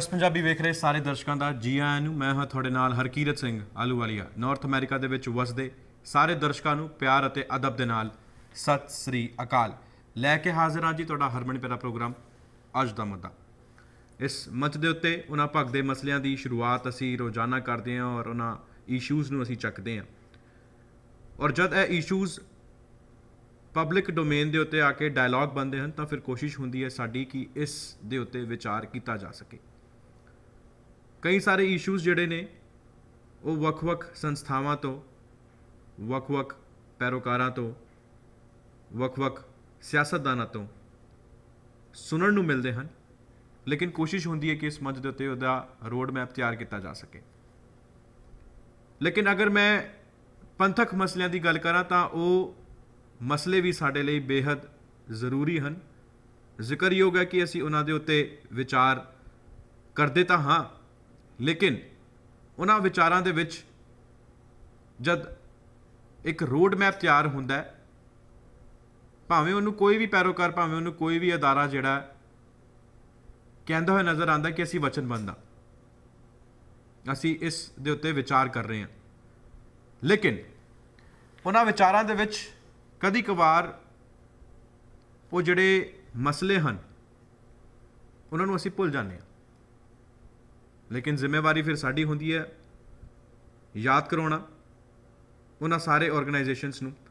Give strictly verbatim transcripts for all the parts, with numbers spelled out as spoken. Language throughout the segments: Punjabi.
ਜਸ ਪੰਜਾਬੀ ਵੇਖ ਰਹੇ ਸਾਰੇ ਦਰਸ਼ਕਾਂ ਦਾ ਜੀ ਆਇਆਂ ਨੂੰ। ਮੈਂ ਹਾਂ ਤੁਹਾਡੇ ਨਾਲ ਹਰਕੀਰਤ ਸਿੰਘ ਆਲੂਵਾਲੀਆ। ਨਾਰਥ ਅਮਰੀਕਾ ਦੇ ਵਿੱਚ ਵਸਦੇ ਸਾਰੇ ਦਰਸ਼ਕਾਂ ਨੂੰ ਪਿਆਰ ਅਤੇ ਅਦਬ ਦੇ ਨਾਲ ਸਤਿ ਸ੍ਰੀ ਅਕਾਲ। ਲੈ ਕੇ ਹਾਜ਼ਰ ਹਾਂ ਜੀ ਤੁਹਾਡਾ ਹਰਮਨ ਪਿਆਰਾ ਪ੍ਰੋਗਰਾਮ ਅੱਜ ਦਾ ਮੁੱਦਾ। ਇਸ ਮੰਚ ਦੇ ਉੱਤੇ ਉਹਨਾਂ ਭਗਦੇ ਮਸਲਿਆਂ ਦੀ ਸ਼ੁਰੂਆਤ ਅਸੀਂ ਰੋਜ਼ਾਨਾ ਕਰਦੇ ਹਾਂ ਔਰ ਉਹਨਾਂ ਇਸ਼ੂਜ਼ ਨੂੰ ਅਸੀਂ ਚੱਕਦੇ ਹਾਂ। ਔਰ ਜਦ ਇਹ ਇਸ਼ੂਜ਼ ਪਬਲਿਕ ਡੋਮੇਨ ਦੇ ਉੱਤੇ ਆ ਕੇ ਡਾਇਲੌਗ ਬਣਦੇ ਹਨ ਤਾਂ ਫਿਰ ਕੋਸ਼ਿਸ਼ ਹੁੰਦੀ ਹੈ ਸਾਡੀ ਕਿ ਇਸ ਦੇ ਉੱਤੇ ਵਿਚਾਰ ਕੀਤਾ ਜਾ ਸਕੇ। ਕਈ ਸਾਰੇ ਇਸ਼ੂਜ਼ ਜਿਹੜੇ ਨੇ ਉਹ ਵੱਖ-ਵੱਖ ਸੰਸਥਾਵਾਂ ਤੋਂ, ਵੱਖ-ਵੱਖ ਪੈਰੋਕਾਰਾਂ ਤੋਂ, ਵੱਖ-ਵੱਖ ਸਿਆਸਤਦਾਨਾਂ ਤੋਂ ਸੁਣਨ ਨੂੰ ਮਿਲਦੇ ਹਨ, ਲੇਕਿਨ ਕੋਸ਼ਿਸ਼ ਹੁੰਦੀ ਹੈ ਕਿ ਇਸ ਮੰਚ ਦੇ ਉੱਤੇ ਉਹਦਾ ਰੋਡ ਮੈਪ ਤਿਆਰ ਕੀਤਾ ਜਾ ਸਕੇ। ਲੇਕਿਨ ਅਗਰ ਮੈਂ ਪੰਥਕ ਮਸਲਿਆਂ ਦੀ ਗੱਲ ਕਰਾਂ ਤਾਂ ਉਹ ਮਸਲੇ ਵੀ ਸਾਡੇ ਲਈ ਬੇਹੱਦ ਜ਼ਰੂਰੀ ਹਨ। ਜ਼ਿਕਰਯੋਗ ਹੈ ਕਿ ਅਸੀਂ ਉਹਨਾਂ ਦੇ ਉੱਤੇ ਵਿਚਾਰ ਕਰਦੇ ਤਾਂ ਹਾਂ, ਲੇਕਿਨ ਉਹਨਾਂ ਵਿਚਾਰਾਂ ਦੇ ਵਿੱਚ ਜਦ ਇੱਕ ਰੋਡ ਮੈਪ ਤਿਆਰ ਹੁੰਦਾ ਹੈ, ਭਾਵੇਂ ਉਹਨੂੰ ਕੋਈ ਵੀ ਪੈਰੋਕਾਰ, ਭਾਵੇਂ ਉਹਨੂੰ ਕੋਈ ਵੀ ਅਦਾਰਾ ਜਿਹੜਾ ਕਹਿੰਦਾ ਹੋਇਆ ਨਜ਼ਰ ਆਉਂਦਾ ਕਿ ਅਸੀਂ ਵਚਨਬੱਧ ਹਾਂ, ਅਸੀਂ ਇਸ ਦੇ ਉੱਤੇ ਵਿਚਾਰ ਕਰ ਰਹੇ ਹਾਂ, ਲੇਕਿਨ ਉਹਨਾਂ ਵਿਚਾਰਾਂ ਦੇ ਵਿੱਚ ਕਦੀ ਕਵਾਰ ਉਹ ਜਿਹੜੇ ਮਸਲੇ ਹਨ ਉਹਨਾਂ ਨੂੰ ਅਸੀਂ ਭੁੱਲ ਜਾਂਦੇ ਹਾਂ। ਲੇਕਿਨ ਜ਼ਿੰਮੇਵਾਰੀ ਫਿਰ ਸਾਡੀ ਹੁੰਦੀ ਹੈ ਯਾਦ ਕਰਾਉਣਾ ਉਹਨਾਂ ਸਾਰੇ ਆਰਗੇਨਾਈਜੇਸ਼ਨਸ ਨੂੰ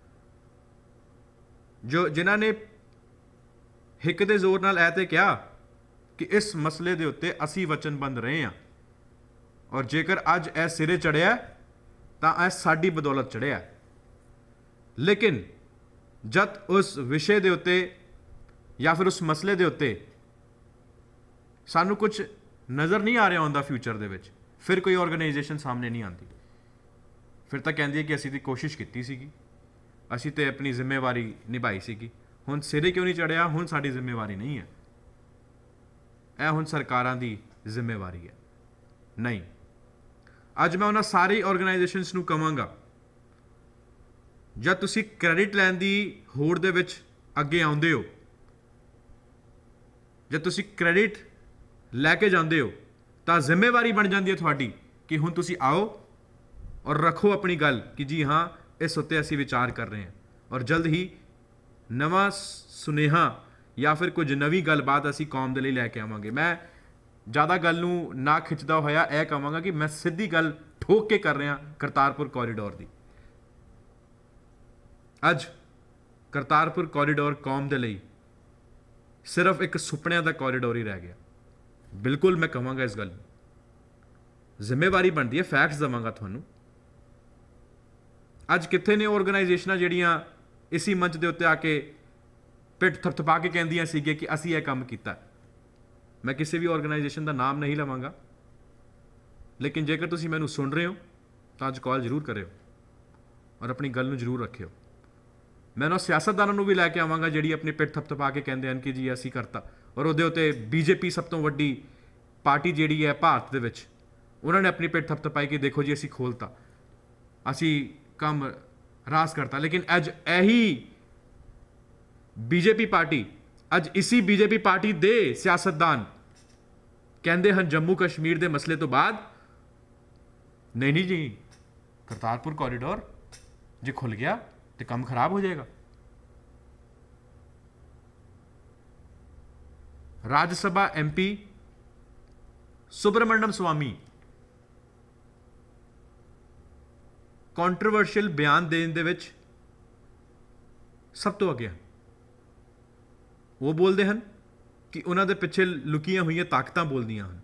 ਜੋ ਜਿਨ੍ਹਾਂ ਨੇ ਹਿੱਕ ਦੇ ਜ਼ੋਰ ਨਾਲ ਇਹ ਤੇ ਕਿਹਾ ਕਿ ਇਸ ਮਸਲੇ ਦੇ ਉੱਤੇ ਅਸੀਂ ਵਚਨਬੱਧ ਰਹੇ ਹਾਂ, ਔਰ ਜੇਕਰ ਅੱਜ ਇਹ ਸਿਰੇ ਚੜਿਆ ਤਾਂ ਇਹ ਸਾਡੀ ਬਦੌਲਤ ਚੜਿਆ। ਲੇਕਿਨ ਜਦ ਉਸ ਵਿਸ਼ੇ ਦੇ ਉੱਤੇ ਜਾਂ ਫਿਰ ਉਸ ਮਸਲੇ ਦੇ ਉੱਤੇ ਸਾਨੂੰ ਕੁਝ ਨਜ਼ਰ ਨਹੀਂ ਆ ਰਿਹਾ ਹੁੰਦਾ ਫਿਊਚਰ ਦੇ ਵਿੱਚ, ਫਿਰ ਕੋਈ ਆਰਗੇਨਾਈਜੇਸ਼ਨ ਸਾਹਮਣੇ ਨਹੀਂ ਆਉਂਦੀ। ਫਿਰ ਤਾਂ ਕਹਿੰਦੀ ਹੈ ਕਿ ਅਸੀਂ ਤਾਂ ਕੋਸ਼ਿਸ਼ ਕੀਤੀ ਸੀਗੀ, ਅਸੀਂ ਤਾਂ ਆਪਣੀ ਜ਼ਿੰਮੇਵਾਰੀ ਨਿਭਾਈ ਸੀਗੀ, ਹੁਣ ਸਿਰੇ ਕਿਉਂ ਨਹੀਂ ਚੜਿਆ, ਹੁਣ ਸਾਡੀ ਜ਼ਿੰਮੇਵਾਰੀ ਨਹੀਂ ਹੈ, ਇਹ ਹੁਣ ਸਰਕਾਰਾਂ ਦੀ ਜ਼ਿੰਮੇਵਾਰੀ ਹੈ। ਨਹੀਂ, ਅੱਜ ਮੈਂ ਉਹਨਾਂ ਸਾਰੀ ਆਰਗੇਨਾਈਜੇਸ਼ਨਸ ਨੂੰ ਕਹਾਂਗਾ, ਜਦ ਤੁਸੀਂ ਕ੍ਰੈਡਿਟ ਲੈਣ ਦੀ ਹੋੜ ਦੇ ਵਿੱਚ ਅੱਗੇ ਆਉਂਦੇ ਹੋ, ਜਦ ਤੁਸੀਂ ਕ੍ਰੈਡਿਟ ਲੈ ਕੇ ਜਾਂਦੇ ਹੋ ਤਾਂ ਜ਼ਿੰਮੇਵਾਰੀ ਬਣ ਜਾਂਦੀ ਹੈ ਤੁਹਾਡੀ ਕਿ ਹੁਣ ਤੁਸੀਂ ਆਓ ਔਰ ਰੱਖੋ ਆਪਣੀ ਗੱਲ ਕਿ ਜੀ ਹਾਂ ਇਸ ਉੱਤੇ ਅਸੀਂ ਵਿਚਾਰ ਕਰ ਰਹੇ ਹਾਂ, ਔਰ ਜਲਦ ਹੀ ਨਵਾਂ ਸੁਨੇਹਾ ਜਾਂ ਫਿਰ ਕੁਝ ਨਵੀਂ ਗੱਲਬਾਤ ਅਸੀਂ ਕੌਮ ਦੇ ਲਈ ਲੈ ਕੇ ਆਵਾਂਗੇ। ਮੈਂ ਜ਼ਿਆਦਾ ਗੱਲ ਨੂੰ ਨਾ ਖਿੱਚਦਾ ਹੋਇਆ ਇਹ ਕਹਾਂਗਾ ਕਿ ਮੈਂ ਸਿੱਧੀ ਗੱਲ ਠੋਕ ਕੇ ਕਰ ਰਿਹਾ ਕਰਤਾਰਪੁਰ ਕੋਰੀਡੋਰ ਦੀ। ਅੱਜ ਕਰਤਾਰਪੁਰ ਕੋਰੀਡੋਰ ਕੌਮ ਦੇ ਲਈ ਸਿਰਫ ਇੱਕ ਸੁਪਨਿਆਂ ਦਾ ਕੋਰੀਡੋਰ ਹੀ ਰਹਿ ਗਿਆ। ਬਿਲਕੁਲ ਮੈਂ ਕਹਾਂਗਾ ਇਸ ਗੱਲ ਨੂੰ, ਜ਼ਿੰਮੇਵਾਰੀ ਬਣਦੀ ਹੈ, ਫੈਕਟਸ ਦੇਵਾਂਗਾ ਤੁਹਾਨੂੰ। ਅੱਜ ਕਿੱਥੇ ਨੇ ਆਰਗੇਨਾਈਜੇਸ਼ਨਾਂ ਜਿਹੜੀਆਂ ਇਸੀ ਮੰਚ ਦੇ ਉੱਤੇ ਆ ਕੇ ਪਿੱਠ ਥਪਥਪਾ ਕੇ ਕਹਿੰਦੀਆਂ ਸੀਗੀਆਂ ਕਿ ਅਸੀਂ ਇਹ ਕੰਮ ਕੀਤਾ। ਮੈਂ ਕਿਸੇ ਵੀ ਆਰਗੇਨਾਈਜੇਸ਼ਨ ਦਾ ਨਾਮ ਨਹੀਂ ਲਵਾਂਗਾ, ਲੇਕਿਨ ਜੇਕਰ ਤੁਸੀਂ ਮੈਨੂੰ ਸੁਣ ਰਹੇ ਹੋ ਤਾਂ ਅੱਜ ਕਾਲ ਜ਼ਰੂਰ ਕਰਿਓ ਔਰ ਆਪਣੀ ਗੱਲ ਨੂੰ ਜ਼ਰੂਰ ਰੱਖਿਓ। ਮੈਂ ਉਹਨਾਂ ਸਿਆਸਤਦਾਨਾਂ ਨੂੰ ਵੀ ਲੈ ਕੇ ਆਵਾਂਗਾ ਜਿਹੜੀ ਆਪਣੀ ਪਿੱਠ ਥਪਥਪਾ ਕੇ ਕਹਿੰਦੇ ਹਨ ਕਿ ਜੀ ਅਸੀਂ ਕਰਤਾ, ਔਰ ਉਹਦੇ ਉੱਤੇ ਬੀਜੇਪੀ ਸਭ ਤੋਂ ਵੱਡੀ ਪਾਰਟੀ ਜਿਹੜੀ ਹੈ ਭਾਰਤ ਦੇ ਵਿੱਚ, ਉਹਨਾਂ ਨੇ ਆਪਣੀ ਪਿੱਠ ਥਪਥਪਾਈ ਕਿ ਦੇਖੋ ਜੀ ਅਸੀਂ ਖੋਲ੍ਹਤਾ, ਅਸੀਂ ਕੰਮ ਰਾਸ ਕਰਤਾ। ਲੇਕਿਨ ਅੱਜ ਇਹੀ ਬੀਜੇਪੀ ਪਾਰਟੀ, ਅੱਜ ਇਸੀ ਬੀਜੇਪੀ ਪਾਰਟੀ ਦੇ ਸਿਆਸਤਦਾਨ ਕਹਿੰਦੇ ਹਨ ਜੰਮੂ ਕਸ਼ਮੀਰ ਦੇ ਮਸਲੇ ਤੋਂ ਬਾਅਦ, ਨਹੀਂ ਨਹੀਂ ਜੀ ਕਰਤਾਰਪੁਰ ਕੋਰੀਡੋਰ ਜੇ ਖੁੱਲ ਗਿਆ ਤੇ ਕੰਮ ਖਰਾਬ ਹੋ ਜਾਏਗਾ। ਰਾਜ ਸਭਾ ਐਮਪੀ ਸੁਬਰਮੰਡਮ ਸਵਾਮੀ ਕੰਟਰੋਵਰਸ਼ੀਅਲ ਬਿਆਨ ਦੇਣ ਦੇ ਵਿੱਚ ਸਭ ਤੋਂ ਅੱਗੇ ਹਨ। ਉਹ ਬੋਲਦੇ ਹਨ ਕਿ ਉਹਨਾਂ ਦੇ ਪਿੱਛੇ ਲੁਕੀਆਂ ਹੋਈਆਂ ਤਾਕਤਾਂ ਬੋਲਦੀਆਂ ਹਨ।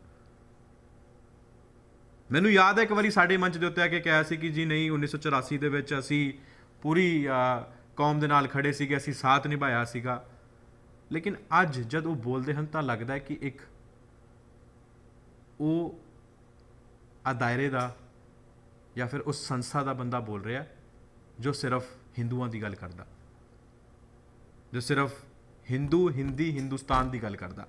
ਮੈਨੂੰ ਯਾਦ ਹੈ ਇੱਕ ਵਾਰੀ ਸਾਡੇ ਮੰਚ ਦੇ ਉੱਤੇ ਆ ਕੇ ਕਿਹਾ ਸੀ ਕਿ ਜੀ ਨਹੀਂ ਉੱਨੀ ਸੌ ਚੁਰਾਸੀ ਦੇ ਵਿੱਚ ਅਸੀਂ ਪੂਰੀ ਕੌਮ ਦੇ ਨਾਲ ਖੜੇ ਸੀਗੇ, ਅਸੀਂ ਸਾਥ ਨਿਭਾਇਆ ਸੀਗਾ। ਲੇਕਿਨ ਅੱਜ ਜਦ ਉਹ ਬੋਲਦੇ ਹਨ ਤਾਂ ਲੱਗਦਾ ਹੈ ਕਿ ਇੱਕ ਉਹ ਆ ਦਾਇਰੇ ਦਾ ਜਾਂ ਫਿਰ ਉਸ ਸੰਸਥਾ ਦਾ ਬੰਦਾ ਬੋਲ ਰਿਹਾ ਜੋ ਸਿਰਫ ਹਿੰਦੂਆਂ ਦੀ ਗੱਲ ਕਰਦਾ, ਜੋ ਸਿਰਫ ਹਿੰਦੂ ਹਿੰਦੀ ਹਿੰਦੁਸਤਾਨ ਦੀ ਗੱਲ ਕਰਦਾ।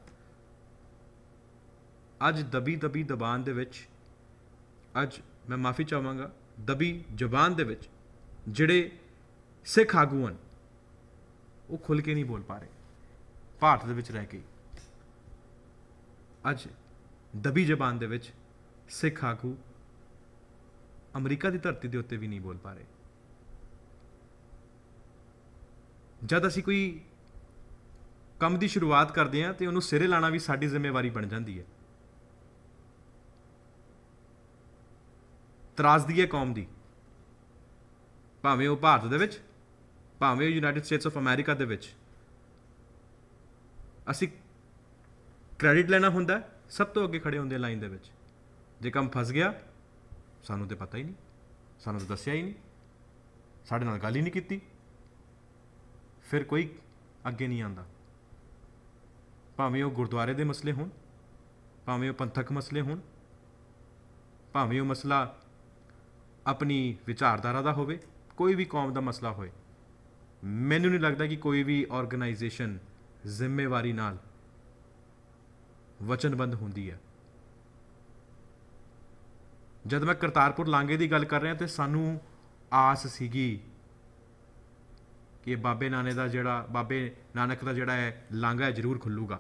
ਅੱਜ ਦਬੀ ਦਬੀ ਦਬਾਨ ਦੇ ਵਿੱਚ, ਅੱਜ ਮੈਂ ਮਾਫੀ ਚਾਹਾਂਗਾ, ਦਬੀ ਜ਼ਬਾਨ ਦੇ ਵਿੱਚ ਜਿਹੜੇ ਸਿੱਖ ਆਗੂ ਹਨ ਉਹ ਖੁੱਲ੍ਹ ਕੇ ਨਹੀਂ ਬੋਲ ਪਾ ਰਹੇ ਭਾਰਤ ਦੇ ਵਿੱਚ ਰਹਿ ਕੇ। ਅੱਜ ਦਬੀ ਜ਼ਬਾਨ ਦੇ ਵਿੱਚ ਸਿੱਖ ਆਗੂ ਅਮਰੀਕਾ ਦੀ ਧਰਤੀ ਦੇ ਉੱਤੇ ਵੀ ਨਹੀਂ ਬੋਲ ਪਾ ਰਹੇ। ਜਦ ਅਸੀਂ ਕੋਈ ਕੰਮ ਦੀ ਸ਼ੁਰੂਆਤ ਕਰਦੇ ਹਾਂ ਤੇ ਉਹਨੂੰ ਸਿਰੇ ਲਾਣਾ ਵੀ ਸਾਡੀ ਜ਼ਿੰਮੇਵਾਰੀ ਬਣ ਜਾਂਦੀ ਹੈ। ਤਰਾਸਦੀ ਹੈ ਕੌਮ ਦੀ, ਭਾਵੇਂ ਉਹ ਭਾਰਤ ਦੇ ਵਿੱਚ, ਭਾਵੇਂ ਉਹ ਯੂਨਾਈਟਿਡ ਸਟੇਟਸ ਆਫ ਅਮਰੀਕਾ ਦੇ ਵਿੱਚ। ਅਸੀਂ ਕ੍ਰੈਡਿਟ ਲੈਣਾ ਹੁੰਦਾ, ਸਭ ਤੋਂ ਅੱਗੇ ਖੜੇ ਹੁੰਦੇ ਲਾਈਨ ਦੇ ਵਿੱਚ। ਜੇ ਕੰਮ ਫਸ ਗਿਆ, ਸਾਨੂੰ ਤਾਂ ਪਤਾ ਹੀ ਨਹੀਂ, ਸਾਨੂੰ ਤਾਂ ਦੱਸਿਆ ਹੀ ਨਹੀਂ, ਸਾਡੇ ਨਾਲ ਗੱਲ ਹੀ ਨਹੀਂ ਕੀਤੀ, ਫਿਰ ਕੋਈ ਅੱਗੇ ਨਹੀਂ ਆਉਂਦਾ। ਭਾਵੇਂ ਉਹ ਗੁਰਦੁਆਰੇ ਦੇ ਮਸਲੇ ਹੋਣ, ਭਾਵੇਂ ਉਹ ਪੰਥਕ ਮਸਲੇ ਹੋਣ, ਭਾਵੇਂ ਉਹ ਮਸਲਾ ਆਪਣੀ ਵਿਚਾਰਧਾਰਾ ਦਾ ਹੋਵੇ, ਕੋਈ ਵੀ ਕੌਮ ਦਾ ਮਸਲਾ ਹੋਏ, ਮੈਨੂੰ ਨਹੀਂ ਲੱਗਦਾ ਕਿ ਕੋਈ ਵੀ ਆਰਗੇਨਾਈਜੇਸ਼ਨ ਜ਼ਿੰਮੇਵਾਰੀ ਨਾਲ ਵਚਨਬੱਧ ਹੁੰਦੀ ਹੈ। ਜਦ ਮੈਂ ਕਰਤਾਰਪੁਰ ਲਾਂਘੇ ਦੀ ਗੱਲ ਕਰ ਰਿਹਾ ਤੇ ਸਾਨੂੰ ਆਸ ਸੀਗੀ ਕਿ ਬਾਬੇ ਨਾਨਕ ਦਾ ਜਿਹੜਾ ਬਾਬੇ ਨਾਨਕ ਦਾ ਜਿਹੜਾ ਹੈ ਲਾਂਘਾ ਹੈ ਜ਼ਰੂਰ ਖੁੱਲੂਗਾ।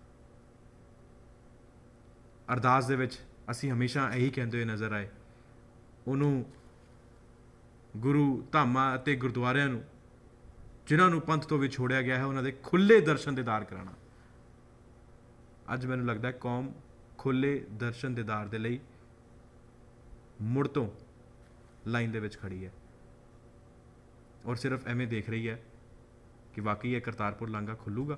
ਅਰਦਾਸ ਦੇ ਵਿੱਚ ਅਸੀਂ ਹਮੇਸ਼ਾ ਇਹੀ ਕਹਿੰਦੇ ਹੋਏ ਨਜ਼ਰ ਆਏ, ਉਹਨੂੰ ਗੁਰੂ ਧਾਮਾਂ ਅਤੇ ਗੁਰਦੁਆਰਿਆਂ ਨੂੰ ਜਿਨ੍ਹਾਂ ਨੂੰ ਪੰਥ ਤੋਂ ਵਿਛੋੜਿਆ ਗਿਆ ਹੈ ਉਹਨਾਂ ਦੇ ਖੁੱਲ੍ਹੇ ਦਰਸ਼ਨ ਦੀਦਾਰ ਕਰਾਉਣਾ। ਅੱਜ ਮੈਨੂੰ ਲੱਗਦਾ ਕੌਮ ਖੁੱਲ੍ਹੇ ਦਰਸ਼ਨ ਦੀਦਾਰ ਦੇ ਲਈ ਮੁੜ ਤੋਂ ਲਾਈਨ ਦੇ ਵਿੱਚ ਖੜੀ ਹੈ ਔਰ ਸਿਰਫ ਐਵੇਂ ਦੇਖ ਰਹੀ ਹੈ ਕਿ ਵਾਕਈ ਇਹ ਕਰਤਾਰਪੁਰ ਲਾਂਘਾ ਖੁੱਲੂਗਾ।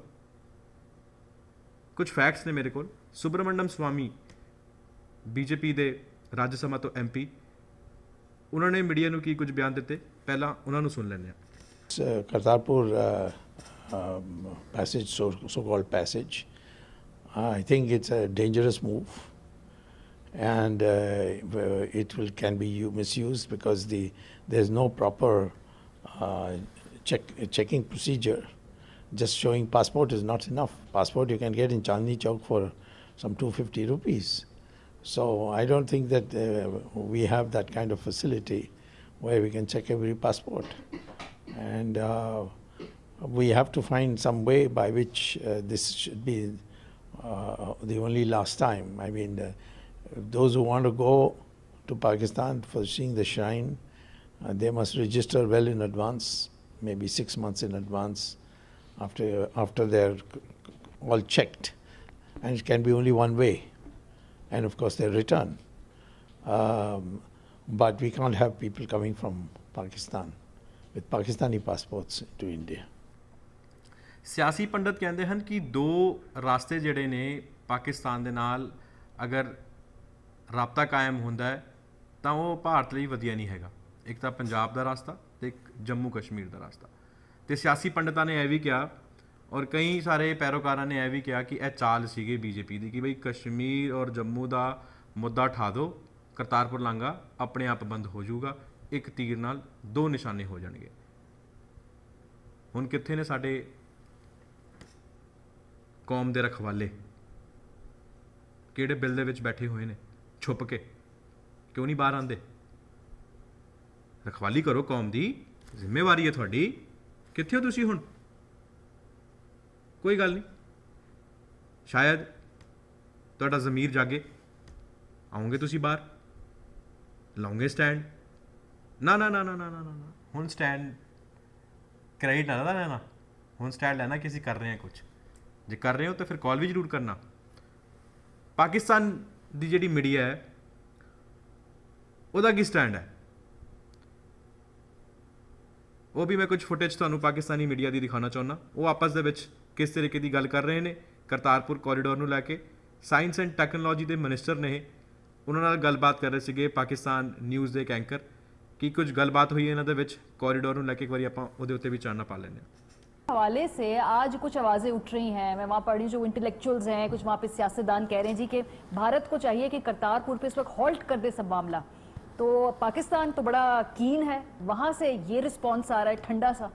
ਕੁਝ ਫੈਕਟਸ ਨੇ ਮੇਰੇ ਕੋਲ। ਸੁਬਰਮੰਡਮ ਸਵਾਮੀ ਬੀਜੇਪੀ ਦੇ ਰਾਜ ਸਭਾ ਤੋਂ ਐਮ ਪੀ, ਉਹਨਾਂ ਨੇ ਮੀਡੀਆ ਨੂੰ ਕੀ ਕੁਝ ਬਿਆਨ ਦਿੱਤੇ, ਪਹਿਲਾਂ ਉਹਨਾਂ ਨੂੰ ਸੁਣ ਲੈਂਦੇ ਹਾਂ। Kartarpur uh, um, passage, so, so-called passage, I think it's a dangerous move, and uh, it will can be misused because the there's no proper uh, check checking procedure. Just showing passport is not enough. Passport you can get in Chandni Chowk for some two hundred fifty rupees. So I don't think that uh, we have that kind of facility where we can check every passport. And uh, we have to find some way by which uh, this should be uh, the only last time. I mean, uh, those who want to go to Pakistan for seeing the shrine, uh, they must register well in advance, maybe six months in advance, after after they're all checked. And it can be only one way, and of course their return. Um, but we can't have people coming from Pakistan with Pakistani passports to India. ਸਿਆਸੀ ਪੰਡਤ ਕਹਿੰਦੇ ਹਨ ਕਿ ਦੋ ਰਾਸਤੇ ਜਿਹੜੇ ਨੇ ਪਾਕਿਸਤਾਨ ਦੇ ਨਾਲ ਅਗਰ ਰਾਬਤਾ ਕਾਇਮ ਹੁੰਦਾ ਹੈ ਤਾਂ ਉਹ ਭਾਰਤ ਲਈ ਵਧੀਆ ਨਹੀਂ ਹੈਗਾ। ਇੱਕ ਤਾਂ ਪੰਜਾਬ ਦਾ ਰਾਸਤਾ ਤੇ ਇੱਕ ਜੰਮੂ ਕਸ਼ਮੀਰ ਦਾ ਰਾਸਤਾ। ਤੇ ਸਿਆਸੀ ਪੰਡਤਾਂ ਨੇ ਇਹ ਵੀ ਕਿਹਾ ਔਰ ਕਈ ਸਾਰੇ ਪੈਰੋਕਾਰਾਂ ਨੇ ਇਹ ਵੀ ਕਿਹਾ ਕਿ ਇਹ ਚਾਲ ਸੀਗੀ ਬੀਜੇਪੀ ਦੀ ਕਿ ਬਈ ਕਸ਼ਮੀਰ ਔਰ ਜੰਮੂ ਦਾ ਮੁੱਦਾ ਉਠਾ ਦਿਓ, ਕਰਤਾਰਪੁਰ ਲਾਂਘਾ ਆਪਣੇ ਆਪ ਬੰਦ ਹੋ ਜਾਊਗਾ, ਇੱਕ ਤੀਰ ਨਾਲ ਦੋ ਨਿਸ਼ਾਨੇ ਹੋ ਜਾਣਗੇ। ਹੁਣ ਕਿੱਥੇ ਨੇ ਸਾਡੇ ਕੌਮ ਦੇ ਰਖਵਾਲੇ? ਕਿਹੜੇ ਬਿੱਲ ਦੇ ਵਿੱਚ ਬੈਠੇ ਹੋਏ ਨੇ ਛੁਪ ਕੇ? ਕਿਉਂ ਨਹੀਂ ਬਾਹਰ ਆਉਂਦੇ? ਰਖਵਾਲੀ ਕਰੋ ਕੌਮ ਦੀ, ਜ਼ਿੰਮੇਵਾਰੀ ਹੈ ਤੁਹਾਡੀ। ਕਿੱਥੇ ਹੋ ਤੁਸੀਂ ਹੁਣ? ਕੋਈ ਗੱਲ ਨਹੀਂ, ਸ਼ਾਇਦ ਤੁਹਾਡਾ ਜ਼ਮੀਰ ਜਾਗੇ, ਆਉਂਗੇ ਤੁਸੀਂ ਬਾਹਰ, ਲਾਉਂਗੇ ਸਟੈਂਡ। ਨਾ ਨਾ ਨਾ ਨਾ ਨਾ ਨਾ ਨਾ ਹੁਣ ਸਟੈਂਡ ਕ੍ਰੈਡਿਟ ਨਾ ਨਾ ਲੈਣਾ, ਹੁਣ ਸਟੈਂਡ ਲੈਣਾ ਕਿ ਅਸੀਂ ਕਰ ਰਹੇ ਹਾਂ ਕੁਝ। ਜੇ ਕਰ ਰਹੇ ਹੋ ਤਾਂ ਫਿਰ ਕਾਲ ਵੀ ਜ਼ਰੂਰ ਕਰਨਾ। ਪਾਕਿਸਤਾਨ ਦੀ ਜਿਹੜੀ ਮੀਡੀਆ ਹੈ ਉਹਦਾ ਕੀ ਸਟੈਂਡ ਹੈ? ਉਹ ਵੀ ਮੈਂ ਕੁਝ ਫੁਟੇਜ ਤੁਹਾਨੂੰ ਪਾਕਿਸਤਾਨੀ ਮੀਡੀਆ ਦੀ ਦਿਖਾਉਣਾ ਚਾਹੁੰਦਾ। ਉਹ ਆਪਸ ਦੇ ਵਿੱਚ ਕਿਸ ਤਰੀਕੇ ਦੀ ਗੱਲ ਕਰ ਰਹੇ ਨੇ ਕਰਤਾਰਪੁਰ ਕੋਰੀਡੋਰ ਨੂੰ ਲੈ ਕੇ। ਸਾਇੰਸ ਐਂਡ ਟੈਕਨੋਲੋਜੀ ਦੇ ਮਿਨਿਸਟਰ ਨੇ, ਉਹਨਾਂ ਨਾਲ ਗੱਲਬਾਤ ਕਰ ਰਹੇ ਸੀਗੇ ਪਾਕਿਸਤਾਨ ਨਿਊਜ਼ ਦੇ ਇੱਕ ਐਂਕਰ। ਕੀ ਕੁਝ ਗੱਲਬਾਤ ਹੋਈ ਇਹਨਾਂ ਦੇ ਵਿੱਚ ਕੋਰੀਡੋਰ ਨੂੰ ਲੈ ਕੇ, ਇੱਕ ਵਾਰੀ ਆਪਾਂ ਉਹਦੇ ਉੱਤੇ ਵੀ ਚਾਨਣਾ ਪਾ ਲੈਂਦੇ ਹਾਂ। हवाले से आज कुछ आवाज़ें उठ रही हैं, मैं वहाँ पढ़ रही हूँ, जो इंटेलेक्चुअल्स हैं, कुछ वहाँ पे सियासतदान कह रहे हैं जी कि भारत को चाहिए कि करतारपुर पे इस वक्त हॉल्ट कर दे सब मामला। तो पाकिस्तान तो बड़ा कीन है, वहाँ से ये रिस्पॉन्स आ रहा है ठंडा सा।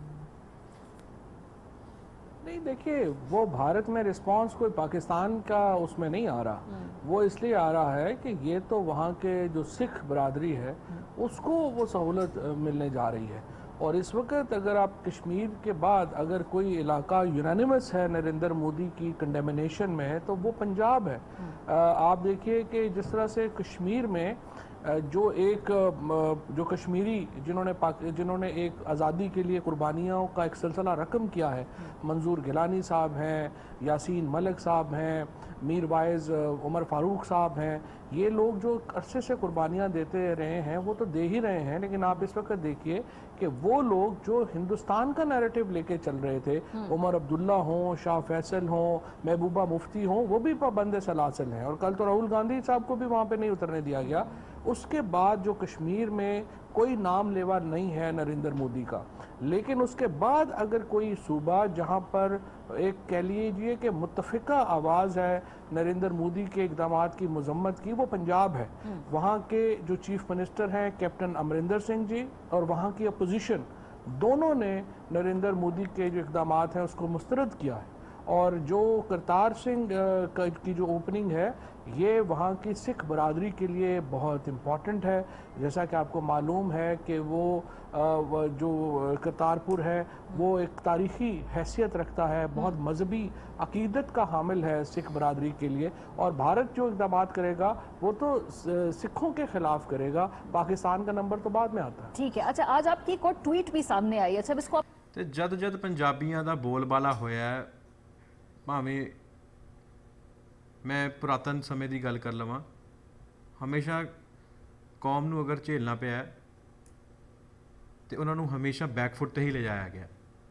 नहीं देखिए, वो भारत में रिस्पांस कोई पाकिस्तान का उसमें नहीं आ रहा, वो इसलिए आ रहा है कि ये तो वहाँ के जो सिख बरादरी है उसको वो सहूलत मिलने जा रही है। और इस वक्त अगर आप कश्मीर के बाद अगर कोई इलाका यूनानिमस है नरेंद्र मोदी की कंडेमिनेशन में है तो वो पंजाब है। आप देखिए कि जिस तरह से कश्मीर में जो एक जो कश्मीरी जिन्होंने जिन्होंने एक आज़ादी के लिए कुर्बानियों का एक सिलसिला रकम किया है, मंजूर गिलानी साहब हैं, यासीन मलिक साहब हैं, मीर वाइज उमर फारूक साहब हैं, ये लोग जो अरसे से कुर्बानियाँ देते रहे हैं वो तो दे ही रहे हैं, लेकिन आप इस वक्त देखिए कि वो लोग जो हिंदुस्तान का नैरेटिव लेके चल रहे थे, उमर अब्दुल्ला हों, शाह फैसल हों, महबूबा मुफ्ती हों, वो भी पाबंद सलासल हैं। और कल तो राहुल गांधी साहब को भी वहाँ पे नहीं उतरने दिया गया। उसके बाद जो कश्मीर में कोई नाम लेवा नहीं है नरेंद्र मोदी का, लेकिन उसके बाद अगर कोई सूबा जहां पर एक कह लीजिए कि मुत्तफ़िका आवाज़ है नरेंद्र मोदी के इक़दाम की मजम्मत की, वो पंजाब है। वहाँ के जो चीफ मिनिस्टर हैं कैप्टन अमरिंदर सिंह जी और वहाँ की अपोजिशन दोनों ने नरेंद्र मोदी के जो इक़दाम हैं उसको मुस्तरद किया है। और जो करतार सिंह की जो ओपनिंग है ये वहाँ की सिख बरादरी के लिए बहुत इम्पॉर्टेंट है। जैसा कि आपको मालूम है कि वो जो करतारपुर है वो एक तारीख़ी हैसियत रखता है, बहुत मजहबी अकीदत का हामिल है सिख बरादरी के लिए। और भारत जो इक़दाम करेगा वो तो सिखों के ख़िलाफ़ करेगा, पाकिस्तान का नंबर तो बाद में आता है। ठीक है। अच्छा, आज आपकी एक और ट्वीट भी सामने आई। अच्छा, इसको आप... ਤੇ ਜਦ ਜਦ ਪੰਜਾਬੀਆਂ ਦਾ ਬੋਲਬਾਲਾ ਹੋਇਆ, ਭਾਵੇਂ ਮੈਂ ਪੁਰਾਤਨ ਸਮੇਂ ਦੀ ਗੱਲ ਕਰ ਲਵਾਂ, ਹਮੇਸ਼ਾ ਕੌਮ ਨੂੰ ਅਗਰ ਝੇਲਣਾ ਪਿਆ ਤੇ ਉਹਨਾਂ ਨੂੰ ਹਮੇਸ਼ਾ ਬੈਕਫੁੱਟ ਤੇ ਹੀ ਲਿਜਾਇਆ ਗਿਆ।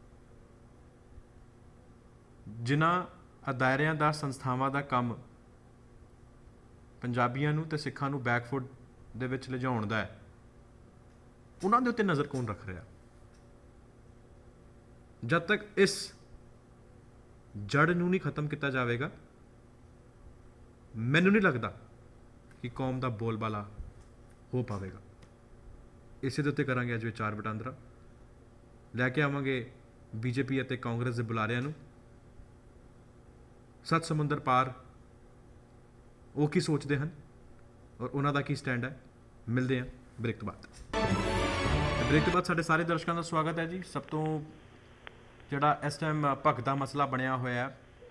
ਜਿਨ੍ਹਾਂ ਅਦਾਰਿਆਂ ਦਾ ਸੰਸਥਾਵਾਂ ਦਾ ਕੰਮ ਪੰਜਾਬੀਆਂ ਨੂੰ ਤੇ ਸਿੱਖਾਂ ਨੂੰ ਬੈਕਫੁੱਟ ਦੇ ਵਿੱਚ ਲਿਜਾਉਣ ਦਾ ਹੈ, ਉਹਨਾਂ ਦੇ ਉੱਤੇ ਨਜ਼ਰ ਕੌਣ ਰੱਖ ਰਿਹਾ? ਜਦ ਤੱਕ ਇਸ ਜੜ ਨੂੰ ਨਹੀਂ ਖਤਮ ਕੀਤਾ ਜਾਵੇਗਾ, ਮੈਨੂੰ ਨਹੀਂ ਲੱਗਦਾ ਕਿ ਕੌਮ ਦਾ ਬੋਲਬਾਲਾ ਹੋ ਪਾਵੇਗਾ। ਇਸੇ ਦੇ ਉੱਤੇ ਕਰਾਂਗੇ ਅੱਜ ਵਿਚਾਰ ਵਟਾਂਦਰਾ, ਲੈ ਕੇ ਆਵਾਂਗੇ ਬੀਜੇਪੀ ਅਤੇ ਕਾਂਗਰਸ ਦੇ ਬੁਲਾਰਿਆਂ ਨੂੰ, ਸੱਤ ਸਮੁੰਦਰ ਪਾਰ ਉਹ ਕੀ ਸੋਚਦੇ ਹਨ ਔਰ ਉਹਨਾਂ ਦਾ ਕੀ ਸਟੈਂਡ ਹੈ। ਮਿਲਦੇ ਹਾਂ ਬ੍ਰੇਕ ਤੋਂ ਬਾਅਦ। ਬ੍ਰੇਕ ਤੋਂ ਬਾਅਦ ਸਾਡੇ ਸਾਰੇ ਦਰਸ਼ਕਾਂ ਦਾ ਸਵਾਗਤ ਹੈ ਜੀ। ਸਭ ਤੋਂ ਜਿਹੜਾ ਇਸ ਟਾਈਮ ਭਗਦਾ ਮਸਲਾ ਬਣਿਆ ਹੋਇਆ,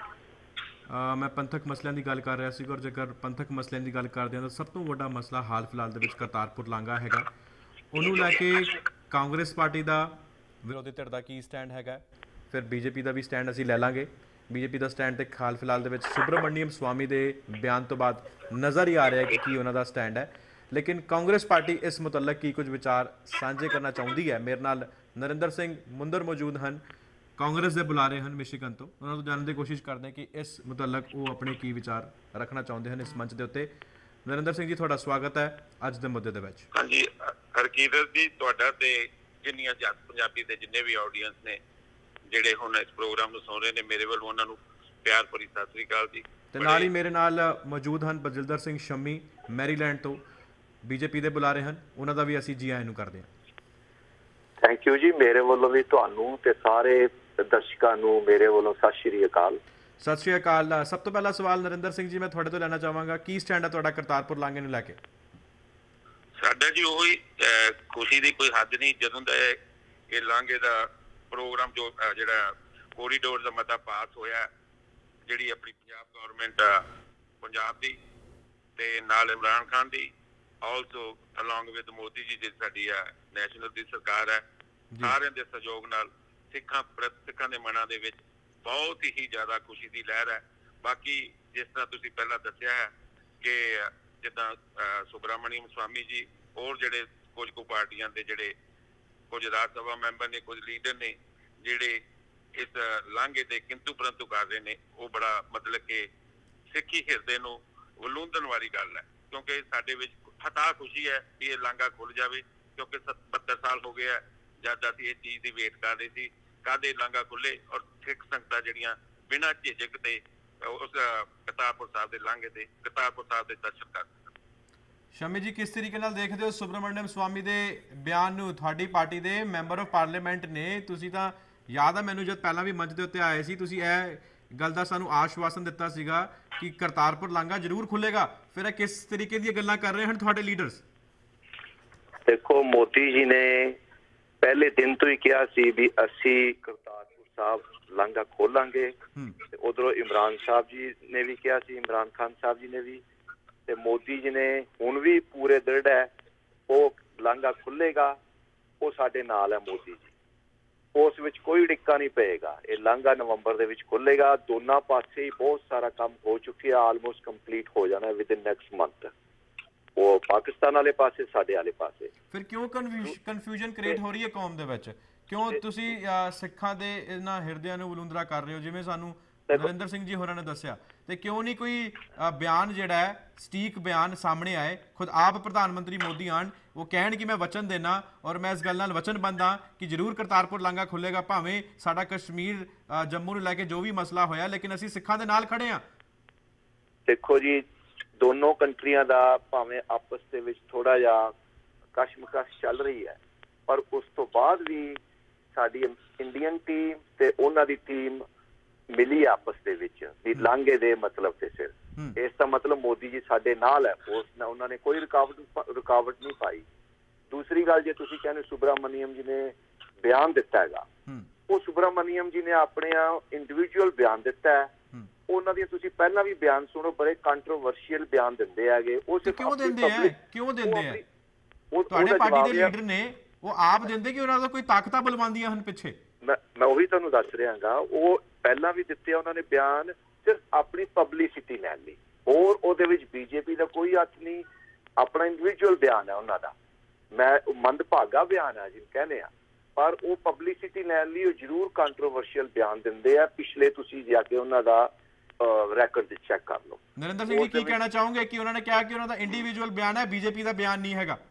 ਮੈਂ ਪੰਥਕ ਮਸਲਿਆਂ ਦੀ ਗੱਲ ਕਰ ਰਿਹਾ ਸੀ, ਔਰ ਜੇਕਰ ਪੰਥਕ ਮਸਲਿਆਂ ਦੀ ਗੱਲ ਕਰਦੇ ਹਾਂ ਤਾਂ ਸਭ ਤੋਂ ਵੱਡਾ ਮਸਲਾ ਹਾਲ ਫਿਲਹਾਲ ਦੇ ਵਿੱਚ ਕਰਤਾਰਪੁਰ ਲਾਂਘਾ ਹੈਗਾ। ਉਹਨੂੰ ਲੈ ਕੇ ਕਾਂਗਰਸ ਪਾਰਟੀ ਦਾ, ਵਿਰੋਧੀ ਧਿਰ ਦਾ ਕੀ ਸਟੈਂਡ ਹੈਗਾ, ਫਿਰ ਬੀਜੇਪੀ ਦਾ ਵੀ ਸਟੈਂਡ ਅਸੀਂ ਲੈ ਲਾਂਗੇ। ਬੀਜੇਪੀ ਦਾ ਸਟੈਂਡ ਤੇ ਹਾਲ ਫਿਲਹਾਲ ਦੇ ਵਿੱਚ ਸੁਬਰਾਮਣੀਅਮ ਸਵਾਮੀ ਦੇ ਬਿਆਨ ਤੋਂ ਬਾਅਦ ਨਜ਼ਰ ਹੀ ਆ ਰਿਹਾ ਕਿ ਕੀ ਉਹਨਾਂ ਦਾ ਸਟੈਂਡ ਹੈ। ਲੇਕਿਨ ਕਾਂਗਰਸ ਪਾਰਟੀ ਇਸ ਮੁਤਲਕ ਕੀ ਕੁਝ ਵਿਚਾਰ ਸਾਂਝੇ ਕਰਨਾ ਚਾਹੁੰਦੀ ਹੈ। ਮੇਰੇ ਨਾਲ ਨਰਿੰਦਰ ਸਿੰਘ ਮੁੰਦਰ ਮੌਜੂਦ ਹਨ, ਕਾਂਗਰਸ ਦੇ ਬੁਲਾਰੇ ਹਨ ਮਿਸ਼ੀਗਨ ਤੋਂ। ਉਹਨਾਂ ਤੋਂ ਜਾਣਨ ਦੀ ਕੋਸ਼ਿਸ਼ ਕਰਦੇ ਹਾਂ ਕਿ ਇਸ ਮੁਤਲਕ ਉਹ ਆਪਣੇ ਕੀ ਵਿਚਾਰ ਰੱਖਣਾ ਚਾਹੁੰਦੇ ਹਨ ਇਸ ਮੰਚ ਦੇ ਉੱਤੇ। ਨਰਿੰਦਰ ਸਿੰਘ ਜੀ, ਤੁਹਾਡਾ ਸਵਾਗਤ ਹੈ ਅੱਜ ਦੇ ਮੁੱਦੇ ਦੇ ਵਿੱਚ। ਹਾਂਜੀ ਹਰਕੀਰਤ ਜੀ, ਤੁਹਾਡਾ ਤੇ ਜਿੰਨੀਆਂ ਪੰਜਾਬੀ ਦੇ ਜਿੰਨੇ ਵੀ ਆਡੀਅנס ਨੇ ਜਿਹੜੇ ਹੁਣ ਇਸ ਪ੍ਰੋਗਰਾਮ ਨੂੰ ਸੁਣ ਰਹੇ ਨੇ, ਮੇਰੇ ਵੱਲੋਂ ਉਹਨਾਂ ਨੂੰ ਪਿਆਰ ਭਰੀ ਸਤਿ ਸ੍ਰੀ ਅਕਾਲ ਜੀ। ਤੇ ਨਾਲ ਹੀ ਮੇਰੇ ਨਾਲ ਮੌਜੂਦ ਹਨ ਬਲਜਿੰਦਰ ਸਿੰਘ ਸ਼ੰਮੀ, ਮੈਰੀਲੈਂਡ ਤੋਂ ਬੀਜੇਪੀ ਦੇ ਬੁਲਾਰੇ ਹਨ, ਉਹਨਾਂ ਦਾ ਵੀ ਅਸੀਂ ਜੀ ਆਇਆਂ ਨੂੰ ਕਰਦੇ ਹਾਂ। ਥੈਂਕ ਯੂ ਜੀ, ਮੇਰੇ ਵੱਲੋਂ ਵੀ ਤੁਹਾਨੂੰ ਤੇ ਸਾਰੇ ਦਰਸ਼ਕਾਂ ਨੂੰ ਮੇਰੇ ਵੱਲੋਂ ਸਤਿ ਸ਼੍ਰੀ ਅਕਾਲ। ਸਤਿ ਸ਼੍ਰੀ ਅਕਾਲ। ਸਭ ਤੋਂ ਪਹਿਲਾ ਸਵਾਲ ਨਰਿੰਦਰ ਸਿੰਘ ਜੀ ਮੈਂ ਤੁਹਾਡੇ ਤੋਂ ਲੈਣਾ ਚਾਹਾਂਗਾ, ਕੀ ਸਟੈਂਡ ਹੈ ਤੁਹਾਡਾ ਕਰਤਾਰਪੁਰ ਲਾਂਘੇ ਨੂੰ ਲੈ ਕੇ? ਸਾਡਾ ਜੀ ਉਹੀ ਖੁਸ਼ੀ ਦੀ ਕੋਈ ਹੱਦ ਨਹੀਂ। ਜਦੋਂ ਦਾ ਇਹ ਲਾਂਘੇ ਦਾ ਪ੍ਰੋਗਰਾਮ ਜੋ ਜਿਹੜਾ ਕੋਰੀਡੋਰ ਦਾ ਮਤਾ ਪਾਸ ਹੋਇਆ, ਜਿਹੜੀ ਆਪਣੀ ਪੰਜਾਬ ਗੌਰਮੈਂਟ ਪੰਜਾਬ ਦੀ ਤੇ ਨਾਲ ਇਮਰਾਨ ਖਾਨ ਦੀ, also along with Modi ji ਦੀ ਸਾਡੀ ਆ ਨੈਸ਼ਨਲ ਦੀ ਸਰਕਾਰ ਹੈ, ਸਾਰਿਆਂ ਦੇ ਸਹਿਯੋਗ ਨਾਲ ਸਿੱਖਾਂ ਸਿੱਖਾਂ ਦੇ ਮਨਾਂ ਦੇ ਵਿੱਚ ਬਹੁਤ ਹੀ ਜ਼ਿਆਦਾ ਖੁਸ਼ੀ ਦੀ ਲਹਿਰ ਹੈ। ਬਾਕੀ ਜਿਸ ਤਰ੍ਹਾਂ ਤੁਸੀਂ ਪਹਿਲਾਂ ਦੱਸਿਆ ਹੈ ਕਿ ਜਿੱਦਾਂ ਸੁਬਰਾਮਣੀਅਮ ਸਵਾਮੀ ਜੀ ਹੋਰ ਜਿਹੜੇ ਕੁਝ ਕੁ ਪਾਰਟੀਆਂ ਦੇ ਜਿਹੜੇ ਕੁਝ ਰਾਜ ਸਭਾ ਮੈਂਬਰ ਨੇ, ਕੁਝ ਲੀਡਰ ਨੇ ਜਿਹੜੇ ਇਸ ਲਾਂਘੇ ਦੇ ਕਿੰਤੂ ਪਰੰਤੂ ਕਰ ਰਹੇ ਨੇ, ਉਹ ਬੜਾ ਮਤਲਬ ਕਿ ਸਿੱਖੀ ਹਿਰਦੇ ਨੂੰ ਵਲੂੰਦਣ ਵਾਲੀ ਗੱਲ ਹੈ। ਕਿਉਂਕਿ ਸਾਡੇ ਵਿੱਚ ਹਤਾ ਖੁਸ਼ੀ ਹੈ ਕਿ ਇਹ ਲਾਂਘਾ ਖੁੱਲ ਜਾਵੇ, ਕਿਉਂਕਿ ਬਹੱਤਰ ਸਾਲ ਹੋ ਗਏ ਹੈ ਜਦ ਅਸੀਂ ਇਹ ਚੀਜ਼ ਦੀ ਵੇਟ ਕਰ ਰਹੇ ਸੀ ਕਾਹਦੇ ਲਾਂਘਾ ਖੁੱਲੇ ਔਰ ਸਿੱਖ ਸੰਗਤਾਂ ਜਿਹੜੀਆਂ ਬਿਨਾਂ ਝਿਜਕ ਤੇ ਉਸ ਕਰਤਾਰਪੁਰ ਸਾਹਿਬ ਦੇ ਲਾਂਘੇ ਦੇ ਕਰਤਾਰਪੁਰ ਸਾਹਿਬ ਦੇ ਦਰਸ਼ਨ ਕਰ ਸਕਣ। ਸ਼ਮੀ ਜੀ, ਕਿਸ ਤਰੀਕੇ ਨਾਲ ਦੇਖਦੇ ਹੋ ਸੁਬਰਾਮਣੀਅਮ ਸਵਾਮੀ ਦੇ ਬਿਆਨ ਨੂੰ? ਤੁਹਾਡੀ ਪਾਰਟੀ ਦੇ ਮੈਂਬਰ ਆਫ ਪਾਰਲੀਮੈਂਟ ਨੇ, ਤੁਸੀਂ ਤਾਂ ਯਾਦ ਆ ਮੈਨੂੰ ਜਦ ਪਹਿਲਾਂ ਵੀ ਮੰਚ ਦੇ ਉੱਤੇ ਆਏ ਸੀ, ਤੁਸੀਂ ਇਹ ਗੱਲ ਦਾ ਸਾਨੂੰ ਆਸ਼ਵਾਸਨ ਦਿੱਤਾ ਸੀਗਾ ਕਿ ਕਰਤਾਰਪੁਰ ਲਾਂਘਾ ਜ਼ਰੂਰ ਖੁੱਲੇਗਾ। ਫਿਰ ਇਹ ਕਿਸ ਤਰੀਕੇ ਦੀਆਂ ਗੱਲਾਂ ਕਰ ਰਹੇ ਹਨ ਤੁਹਾਡੇ ਲੀਡਰਸ? ਦੇਖੋ, ਮੋਦੀ ਜੀ ਨੇ ਪਹਿਲੇ ਦਿਨ ਤੋਂ ਹੀ ਕਿਹਾ ਸੀ ਵੀ ਅਸੀਂ ਕਰਤਾਰਪੁਰ ਸਾਹਿਬ ਲਾਂਘਾ ਖੋਲਾਂਗੇ ਤੇ ਉਧਰੋਂ ਇਮਰਾਨ ਸਾਹਿਬ ਜੀ ਨੇ ਵੀ ਕਿਹਾ ਸੀ, ਇਮਰਾਨ ਖਾਨ ਸਾਹਿਬ ਜੀ ਨੇ ਵੀ, ਤੇ ਮੋਦੀ ਜੀ ਨੇ ਹੁਣ ਵੀ ਪੂਰੇ ਦ੍ਰਿੜ ਹੈ ਉਹ ਲਾਂਘਾ ਖੁੱਲੇਗਾ, ਉਹ ਸਾਡੇ ਨਾਲ ਹੈ ਮੋਦੀ ਜੀ, ਉਸ ਵਿੱਚ ਕੋਈ ਡਿੱਕਾ ਨਹੀਂ ਪਏਗਾ। ਇਹ ਲਾਂਘਾ ਨਵੰਬਰ ਦੇ ਵਿੱਚ ਖੁੱਲੇਗਾ। ਦੋਨਾਂ ਪਾਸੇ ਹੀ ਬਹੁਤ ਸਾਰਾ ਕੰਮ ਹੋ ਚੁੱਕਿਆ, ਆਲਮੋਸਟ ਕੰਪਲੀਟ ਹੋ ਜਾਣਾ ਵਿਦ ਇਨ ਨੈਕਸਟ ਮੰਥ, ਉਹ ਪਾਕਿਸਤਾਨ ਵਾਲੇ ਪਾਸੇ, ਸਾਡੇ ਵਾਲੇ ਪਾਸੇ। ਫਿਰ ਕਿਉਂ ਕਨਫਿਊਜ਼ਨ ਕ੍ਰੀਏਟ ਹੋ ਰਹੀ ਹੈ ਕੌਮ ਦੇ ਵਿੱਚ? ਕਿਉਂ ਤੁਸੀਂ ਸਿੱਖਾਂ ਦੇ ਇਹਨਾਂ ਹਿਰਦਿਆਂ ਨੂੰ ਬਲੂੰਦਰਾ ਕਰ ਰਹੇ ਹੋ, ਜਿਵੇਂ ਸਾਨੂੰ ਨਰਿੰਦਰ ਸਿੰਘ ਜੀ ਹੋਰਾਂ ਨੇ ਦੱਸਿਆ? ਤੇ ਕਿਉਂ ਨਹੀਂ ਕੋਈ ਬਿਆਨ ਜਿਹੜਾ ਹੈ ਸਟੀਕ ਬਿਆਨ ਸਾਹਮਣੇ ਆਏ, ਖੁਦ ਆਪ ਪ੍ਰਧਾਨ ਮੰਤਰੀ ਮੋਦੀ ਆਣ, ਉਹ ਕਹਿਣ ਕਿ ਮੈਂ ਵਚਨ ਦੇਣਾ ਔਰ ਮੈਂ ਇਸ ਗੱਲ ਨਾਲ ਵਚਨਬੰਦ ਹਾਂ ਕਿ ਜ਼ਰੂਰ ਕਰਤਾਰਪੁਰ ਲਾਂਘਾ ਖੁੱਲੇਗਾ, ਭਾਵੇਂ ਸਾਡਾ ਕਸ਼ਮੀਰ ਜੰਮੂ ਨੂੰ ਲੈ ਕੇ ਜੋ ਵੀ ਮਸਲਾ ਹੋਇਆ, ਲੇਕਿਨ ਅਸੀਂ ਸਿੱਖਾਂ ਦੇ ਨਾਲ ਖੜੇ ਹਾਂ। ਦੇਖੋ ਜੀ, ਦੋਨੋਂ ਕੰਟਰੀਆਂ ਦਾ ਭਾਵੇਂ ਆਪਸ ਦੇ ਵਿੱਚ ਥੋੜਾ ਜਿਹਾ ਕਸ਼ਮਕਸ਼ ਚੱਲ ਰਹੀ ਹੈ, ਪਰ ਉਸ ਤੋਂ ਬਾਅਦ ਵੀ ਸਾਡੀ ਇੰਡੀਅਨ ਟੀਮ ਤੇ ਉਹਨਾਂ ਦੀ ਟੀਮ ਮਿਲੀ ਆਪਸ ਦੇ ਵਿੱਚ ਵੀ ਲਾਂਘੇ ਦੇ ਮਤਲਬ ਤੇ ਸਿਰ। ਇਸ ਦਾ ਮਤਲਬ ਮੋਦੀ ਜੀ ਸਾਡੇ ਨਾਲ ਹੈ, ਉਸ ਨਾਲ ਉਹਨਾਂ ਨੇ ਕੋਈ ਰੁਕਾਵਟ ਰੁਕਾਵਟ ਨਹੀਂ ਪਾਈ। ਦੂਸਰੀ ਗੱਲ, ਜੇ ਤੁਸੀਂ ਕਹਿੰਦੇ ਸੁਬਰਾਮਨੀਅਮ ਜੀ ਨੇ ਬਿਆਨ ਦਿੱਤਾ ਹੈਗਾ, ਉਹ ਸੁਬਰਾਮਨੀਅਮ ਜੀ ਨੇ ਆਪਣੇ ਇੰਡੀਵਿਜੂਅਲ ਬਿਆਨ ਦਿੱਤਾ ਹੈ। ਉਹਨਾਂ ਦੀਆਂ ਤੁਸੀਂ ਪਹਿਲਾਂ ਵੀ ਬਿਆਨ ਸੁਣੋ, ਬੜੇ ਕੰਟਰੋਵਰਸ਼ੀਅਲ ਬਿਆਨ ਦਿੰਦੇ ਹੈਗੇ। ਉਹ ਕਿਉਂ ਦਿੰਦੇ ਆ ਕਿਉਂ ਦਿੰਦੇ ਆ ਤੁਹਾਡੇ ਪਾਰਟੀ ਦੇ ਲੀਡਰ ਨੇ ਉਹ ਆਪ ਦਿੰਦੇ ਕਿ ਉਹਨਾਂ ਦਾ ਕੋਈ ਤਾਕਤਾਂ ਬਲਵਾਉਂਦੀਆਂ ਹਨ ਪਿੱਛੇ? ਮੈਂ ਮੈਂ ਉਹੀ ਤੁਹਾਨੂੰ ਦੱਸ ਰਿਹਾਗਾ, ਉਹ ਪਹਿਲਾਂ ਵੀ ਦਿੱਤੇ ਉਹਨਾਂ ਨੇ ਬਿਆਨ ਸਿਰਫ ਆਪਣੀ ਪਬਲਿਸਿਟੀ ਲੈਣ ਲਈ, ਹੋਰ ਉਹਦੇ ਵਿੱਚ ਬੀਜੇਪੀ ਦਾ ਕੋਈ ਹੱਥ ਨਹੀਂ, ਆਪਣਾ ਇੰਡੀਵਿਜੂਅਲ ਬਿਆਨ ਹੈ ਉਹਨਾਂ ਦਾ। ਮੈਂ ਮੰਦਭਾਗਾ ਬਿਆਨ ਹੈ ਜਿਹਨੂੰ ਕਹਿੰਦੇ ਆ, ਪਰ ਉਹ ਪਬਲਿਸਿਟੀ ਲੈਣ ਲਈ ਉਹ ਜ਼ਰੂਰ ਕੰਟਰੋਵਰਸ਼ੀਅਲ ਬਿਆਨ ਦਿੰਦੇ ਆ। ਪਿਛਲੇ ਤੁਸੀਂ ਜਾ ਕੇ ਉਹਨਾਂ ਦਾ ਰੈਕੋਰਡ ਚੈੱਕ ਕਰ ਲਓ। ਨਰਿੰਦਰ ਸਿੰਘ ਜੀ ਕੀ ਕਹਿਣਾ ਚਾਹੋਗੇ ਕਿ ਉਹਨਾਂ ਨੇ ਕਿਹਾ ਕਿ ਉਹਨਾਂ ਦਾ ਇੰਡੀਵਿਜੂਅਲ ਬਿਆਨ ਹੈ, ਬੀਜੇਪੀ ਦਾ ਬਿਆਨ ਨਹੀਂ ਹੈਗਾ?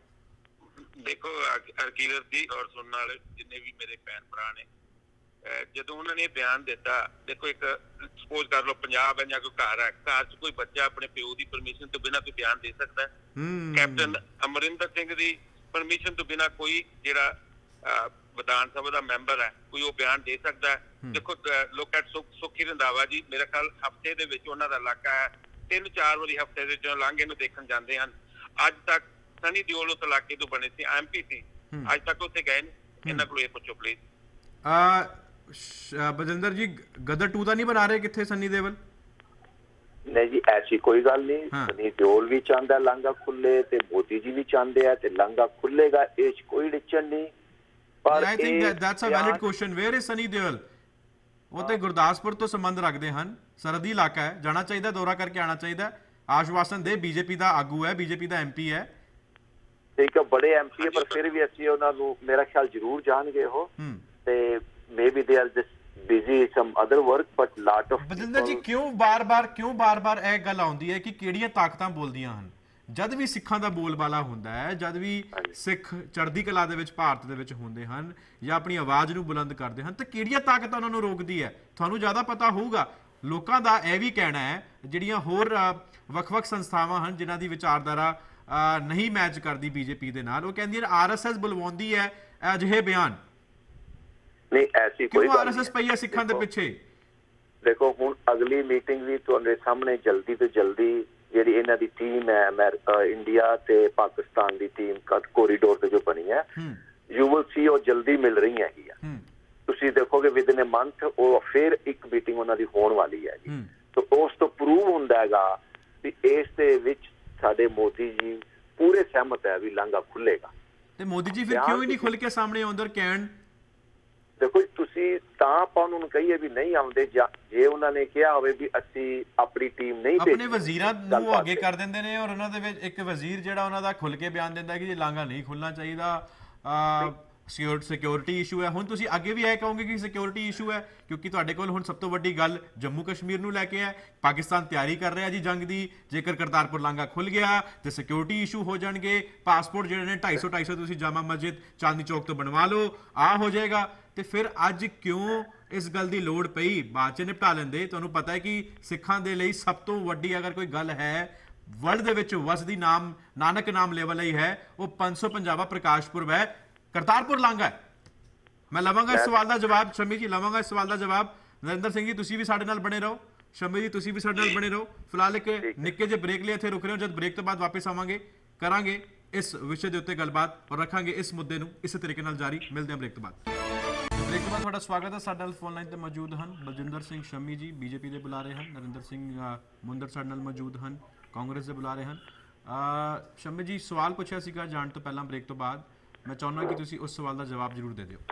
ਦੇਖੋ ਹਰਕੀਰਤ ਜੀ ਔਰ ਸੁਣਨ ਵਾਲੇ ਜਿੰਨੇ ਵੀ ਮੇਰੇ ਭੈਣ ਭਰਾ ਨੇ, ਜਦੋਂ ਉਹਨਾਂ ਨੇ ਬਿਆਨ ਦਿੱਤਾ, ਦੇਖੋ ਇੱਕ ਸਪੋਜ਼ ਕਰ ਲਓ ਪੰਜਾਬ ਹੈ ਜਾਂ ਕੋਈ ਘਰ ਹੈ, ਘਰ 'ਚ ਕੋਈ ਬੱਚਾ ਆਪਣੇ ਪਿਓ ਦੀ ਪਰਮਿਸ਼ਨ ਤੋਂ ਬਿਨਾਂ ਕੋਈ ਬਿਆਨ ਦੇ ਸਕਦਾ ਹੈ? ਕੈਪਟਨ ਅਮਰਿੰਦਰ ਸਿੰਘ ਦੀ ਪਰਮਿਸ਼ਨ ਤੋਂ ਬਿਨਾਂ ਕੋਈ ਜਿਹੜਾ ਵਿਧਾਨ ਸਭਾ ਦਾ ਮੈਂਬਰ ਹੈ ਕੋਈ ਉਹ ਬਿਆਨ ਦੇ ਸਕਦਾ ਹੈ? ਦੇਖੋ ਲੋਕ ਐਟ ਸੁੱਖੀ ਰੰਧਾਵਾ ਜੀ ਮੇਰੇ ਖਿਆਲ ਹਫ਼ਤੇ ਦੇ ਵਿੱਚ ਉਹਨਾਂ ਦਾ ਇਲਾਕਾ ਹੈ, ਤਿੰਨ ਚਾਰ ਵਾਰੀ ਹਫ਼ਤੇ ਦੇ ਵਿੱਚ ਲਾਂਘੇ ਨੂੰ ਦੇਖਣ ਜਾਂਦੇ ਹਨ। ਅੱਜ ਤੱਕ ਸਨੀ ਦਿਓਲ ਉਸ ਇਲਾਕੇ ਤੋਂ ਬਣੇ ਸੀ, ਐਮ ਪੀ ਸੀ, ਅੱਜ ਤੱਕ ਉੱਥੇ ਗਏ ਨੇ? ਇਹਨਾਂ ਕੋਲ ਇਹ ਪੁੱਛੋ ਪਲੀਜ਼। ਬਜਿੰਦਰ ਜੀ, ਗਦਰ ਟੂ ਤਾਂ ਨਹੀਂ ਬਣਾ ਰਹੇ ਕਿੱਥੇ ਸਨੀ ਦੇਵਲ? ਨਹੀਂ ਜੀ, ਐਸੀ ਕੋਈ ਗੱਲ ਨਹੀਂ। ਸਨੀ ਦਿਓਲ ਵੀ ਚਾਹੁੰਦਾ ਲਾਂਘਾ ਖੁੱਲੇ ਤੇ ਮੋਦੀ ਜੀ ਵੀ ਚਾਹੁੰਦੇ ਆ ਤੇ ਲਾਂਘਾ ਖੁੱਲੇਗਾ, ਇਹ 'ਚ ਕੋਈ ਅੜਚਨ ਨਹੀਂ। ਪਰ I think that that's a valid question. Where is Sunny Deol? ਉਹ ਤੇ ਗੁਰਦਾਸਪੁਰ ਤੋਂ ਸੰਬੰਧ ਰੱਖਦੇ ਹਨ, ਸਰਹੱਦੀ ਇਲਾਕਾ ਹੈ, ਜਾਣਾ ਚਾਹੀਦਾ, ਦੌਰਾ ਕਰਕੇ ਆਉਣਾ ਚਾਹੀਦਾ। ਆਸ਼ਵਾਸਨ ਦੇ, ਬੀਜੇਪੀ ਦਾ ਆਗੂ ਹੈ, ਬੀਜੇਪੀ ਦਾ ਐਮਪੀ ਹੈ, ਠੀਕ ਹੈ, ਬੜੇ ਐਮਪੀ ਹੈ, ਪਰ ਫਿਰ ਵੀ ਅਸੀਂ ਉਹਨਾਂ ਨੂੰ ਮੇਰਾ ਖਿਆਲ ਜ਼ਰੂਰ ਜਾਣਗੇ ਉਹ, ਤੇ maybe they are just busy some other work, but lot of. Bajinder ji, ਕਿਉਂ ਬਾਰ-ਬਾਰ ਕਿਉਂ ਬਾਰ-ਬਾਰ ਇਹ ਗੱਲ ਆਉਂਦੀ ਹੈ ਕਿ ਕਿਹੜੀਆਂ ਤਾਕਤਾਂ ਬੋਲਦੀਆਂ ਹਨ? ਜਦ ਵੀ ਸਿੱਖਾਂ ਦਾ ਬੋਲਬਾਲਾ ਹੁੰਦਾ ਹੈ, ਜਦ ਵੀ ਸਿੱਖ ਚੜ੍ਹਦੀ ਕਲਾ ਦੇ ਵਿੱਚ ਭਾਰਤ ਦੇ ਵਿੱਚ ਹੁੰਦੇ ਹਨ ਜਾਂ ਆਪਣੀ ਆਵਾਜ਼ ਨੂੰ ਬੁਲੰਦ ਕਰਦੇ ਹਨ, ਤਾਂ ਕਿਹੜੀਆਂ ਤਾਕਤਾਂ ਉਹਨਾਂ ਨੂੰ ਰੋਕਦੀ ਹੈ? ਤੁਹਾਨੂੰ ਜ਼ਿਆਦਾ ਪਤਾ ਹੋਊਗਾ। ਲੋਕਾਂ ਦਾ ਇਹ ਵੀ ਕਹਿਣਾ ਹੈ, ਜਿਹੜੀਆਂ ਹੋਰ ਵੱਖ-ਵੱਖ ਸੰਸਥਾਵਾਂ ਹਨ ਜਿਨ੍ਹਾਂ ਦੀ ਵਿਚਾਰਧਾਰਾ ਨਹੀਂ ਮੈਚ ਕਰਦੀ ਬੀਜੇਪੀ ਦੇ ਨਾਲ, ਉਹ ਕਹਿੰਦੀਆਂ ਆਰ ਐਸ ਐਸ ਬੁਲਵਾਉਂਦੀ ਹੈ ਅਜਿਹੇ ਬਿਆਨ। ਨਹੀਂ, ਐਸੀ ਕੋਈ ਕਿਉਂ ਆਰ ਐਸ ਐਸ ਪਈ ਹੈ ਸਿੱਖਾਂ ਦੇ ਪਿੱਛੇ? ਦੇਖੋ, ਹੁਣ ਅਗਲੀ ਮੀਟਿੰਗ ਵੀ ਤੁਹਾਡੇ ਸਾਹਮਣੇ ਜਲਦੀ ਤੋਂ ਜਲਦੀ ਜਿਹੜੀ ਇਹਨਾਂ ਦੀ ਟੀਮ ਹੈ ਅਮਰੀਕਾ, ਇੰਡੀਆ ਤੇ ਪਾਕਿਸਤਾਨ ਦੀ ਟੀਮ ਕੋਰੀਡੋਰ ਤੇ ਜੋ ਬਣੀ ਹੈ, ਯੂ ਵਿਲ ਸੀ ਉਹ ਜਲਦੀ ਮਿਲ ਰਹੀ ਹੈਗੀ ਆ। ਤੁਸੀਂ ਦੇਖੋਗੇ ਵਿਦ ਇਨ ਅ ਮੰਥ ਉਹ ਫਿਰ ਇੱਕ ਮੀਟਿੰਗ ਉਹਨਾਂ ਦੀ ਹੋਣ ਵਾਲੀ ਹੈਗੀ। ਤਾਂ ਉਸ ਤੋਂ ਪ੍ਰੂਵ ਹੁੰਦਾ ਹੈਗਾ ਵੀ ਇਸ ਦੇ ਵਿੱਚ ਸਾਡੇ ਮੋਦੀ ਜੀ ਪੂਰੇ ਸਹਿਮਤ ਹੈ ਵੀ ਲਾਂਘਾ ਖੁੱਲੇਗਾ। ਤੇ ਮੋਦੀ ਜੀ ਫਿਰ ਕਿਉਂ ਹੀ ਨਹੀਂ ਖੁੱਲ ਕੇ ਸਾਹਮਣੇ ਆਉਂਦੇ ਕਹਿਣ? ਦੇਖੋ, ਤੁਸੀਂ ਤਾਂ ਆਪਾਂ ਉਹਨਾਂ ਨੂੰ ਕਹੀਏ ਵੀ ਨਹੀਂ ਆਉਂਦੇ, ਜੇ ਉਹਨਾਂ ਨੇ ਕਿਹਾ ਹੋਵੇ ਵੀ ਅਸੀਂ ਆਪਣੀ ਟੀਮ ਨਹੀਂ ਭੇਜੀ, ਆਪਣੇ ਵਜ਼ੀਰਾਂ ਨੂੰ ਅੱਗੇ ਕਰ ਦਿੰਦੇ ਨੇ, ਔਰ ਉਹਨਾਂ ਦੇ ਵਿੱਚ ਇੱਕ ਵਜ਼ੀਰ ਜਿਹੜਾ ਉਹਨਾਂ ਦਾ ਖੁੱਲ ਕੇ ਬਿਆਨ ਦਿੰਦਾ ਕਿ ਜੇ ਲਾਂਘਾ ਨਹੀਂ ਖੁੱਲਣਾ ਚਾਹੀਦਾ, ਸਿਕਿਉਰਿਟੀ ਇਸ਼ੂ ਹੈ। ਹੁਣ ਤੁਸੀਂ ਅੱਗੇ ਵੀ ਇਹ ਕਹੋਗੇ ਕਿ ਸਿਕਿਉਰਿਟੀ ਇਸ਼ੂ ਹੈ, ਕਿਉਂਕਿ ਤੁਹਾਡੇ ਕੋਲ ਹੁਣ ਸਭ ਤੋਂ ਵੱਡੀ ਗੱਲ ਜੰਮੂ ਕਸ਼ਮੀਰ ਨੂੰ ਲੈ ਕੇ ਹੈ। ਪਾਕਿਸਤਾਨ ਤਿਆਰੀ ਕਰ ਰਿਹਾ ਜੀ ਜੰਗ ਦੀ, ਜੇਕਰ ਕਰਤਾਰਪੁਰ ਲਾਂਘਾ ਖੁੱਲ ਗਿਆ ਤੇ ਸਿਕਿਉਰਿਟੀ ਇਸ਼ੂ ਹੋ ਜਾਣਗੇ। ਪਾਸਪੋਰਟ ਜਿਹੜੇ ਨੇ ਢਾਈ ਸੌ ਢਾਈ ਸੌ ਤੁਸੀਂ ਜਾਮਾ ਮਸਜਿਦ ਚਾਂਦਨੀ ਚੌਕ ਤੋਂ ਬਣਵਾ ਲਓ, ਆ ਹੋ ਜਾਏਗਾ। ਤੇ ਫਿਰ ਅੱਜ ਕਿਉਂ ਇਸ ਗੱਲ ਦੀ ਲੋੜ ਪਈ? ਬਾਅਦ 'ਚ ਨਿਪਟਾ ਲੈਂਦੇ। ਤੁਹਾਨੂੰ ਪਤਾ ਹੈ ਕਿ ਸਿੱਖਾਂ ਦੇ ਲਈ ਸਭ ਤੋਂ ਵੱਡੀ ਅਗਰ ਕੋਈ ਗੱਲ ਹੈ ਵਰਲਡ ਦੇ ਵਿੱਚ ਵਸਦੀ ਨਾਮ ਨਾਨਕ ਨਾਮ ਲੈਵਲ ਹੀ ਹੈ, ਉਹ ਪੰਜ ਸੌ ਪੰਜਾਬਾ ਪ੍ਰਕਾਸ਼ ਪੁਰਬ ਹੈ, ਕਰਤਾਰਪੁਰ ਲਾਂਘਾ ਹੈ। ਮੈਂ ਲਵਾਂਗਾ ਇਸ ਸਵਾਲ ਦਾ ਜਵਾਬ, ਸ਼ਮੀ ਜੀ ਲਵਾਂਗਾ ਇਸ ਸਵਾਲ ਦਾ ਜਵਾਬ। ਨਰਿੰਦਰ ਸਿੰਘ ਜੀ, ਤੁਸੀਂ ਵੀ ਸਾਡੇ ਨਾਲ ਬਣੇ ਰਹੋ। ਸ਼ਮੀ ਜੀ, ਤੁਸੀਂ ਵੀ ਸਾਡੇ ਨਾਲ ਬਣੇ ਰਹੋ। ਫਿਲਹਾਲ ਇੱਕ ਨਿੱਕੇ ਜਿਹੇ ਬ੍ਰੇਕ ਲਈ ਇੱਥੇ ਰੁਕ ਰਹੇ ਹੋ, ਜਦ ਬ੍ਰੇਕ ਤੋਂ ਬਾਅਦ ਵਾਪਸ ਆਵਾਂਗੇ ਕਰਾਂਗੇ ਇਸ ਵਿਸ਼ੇ ਦੇ ਉੱਤੇ ਗੱਲਬਾਤ ਔਰ ਰੱਖਾਂਗੇ ਇਸ ਮੁੱਦੇ ਨੂੰ ਇਸੇ ਤਰੀਕੇ ਨਾਲ ਜਾਰੀ। ਮਿਲਦੇ ਹਾਂ ਬ੍ਰੇਕ ਤੋਂ ਬਾਅਦ। ਬ੍ਰੇਕ ਤੋਂ ਬਾਅਦ ਤੁਹਾਡਾ ਸਵਾਗਤ ਹੈ। ਸਾਡੇ ਨਾਲ ਫੋਨ ਲਾਈਨ ਤੇ ਮੌਜੂਦ ਹਨ ਬਲਜਿੰਦਰ ਸਿੰਘ ਸ਼ਮੀ ਜੀ, ਬੀਜੇਪੀ ਦੇ ਬੁਲਾਰੇ ਹਨ। ਨਰਿੰਦਰ ਸਿੰਘ ਮੁੰਦਰ ਸਾਡੇ ਨਾਲ ਮੌਜੂਦ ਹਨ, ਕਾਂਗਰਸ ਦੇ ਬੁਲਾਰੇ ਹਨ। ਸ਼ਮੀ ਜੀ, ਸਵਾਲ ਪੁੱਛਿਆ ਸੀਗਾ ਜਾਣ ਤੋਂ ਪਹਿਲਾਂ ਬ੍ਰੇਕ ਤੋਂ ਬਾਅਦ, ਮੈਂ ਚਾਹੁੰਦਾ ਕਿ ਤੁਸੀਂ ਉਸ ਸਵਾਲ ਦਾ ਜਵਾਬ ਜ਼ਰੂਰ ਦੇ ਦਿਓ।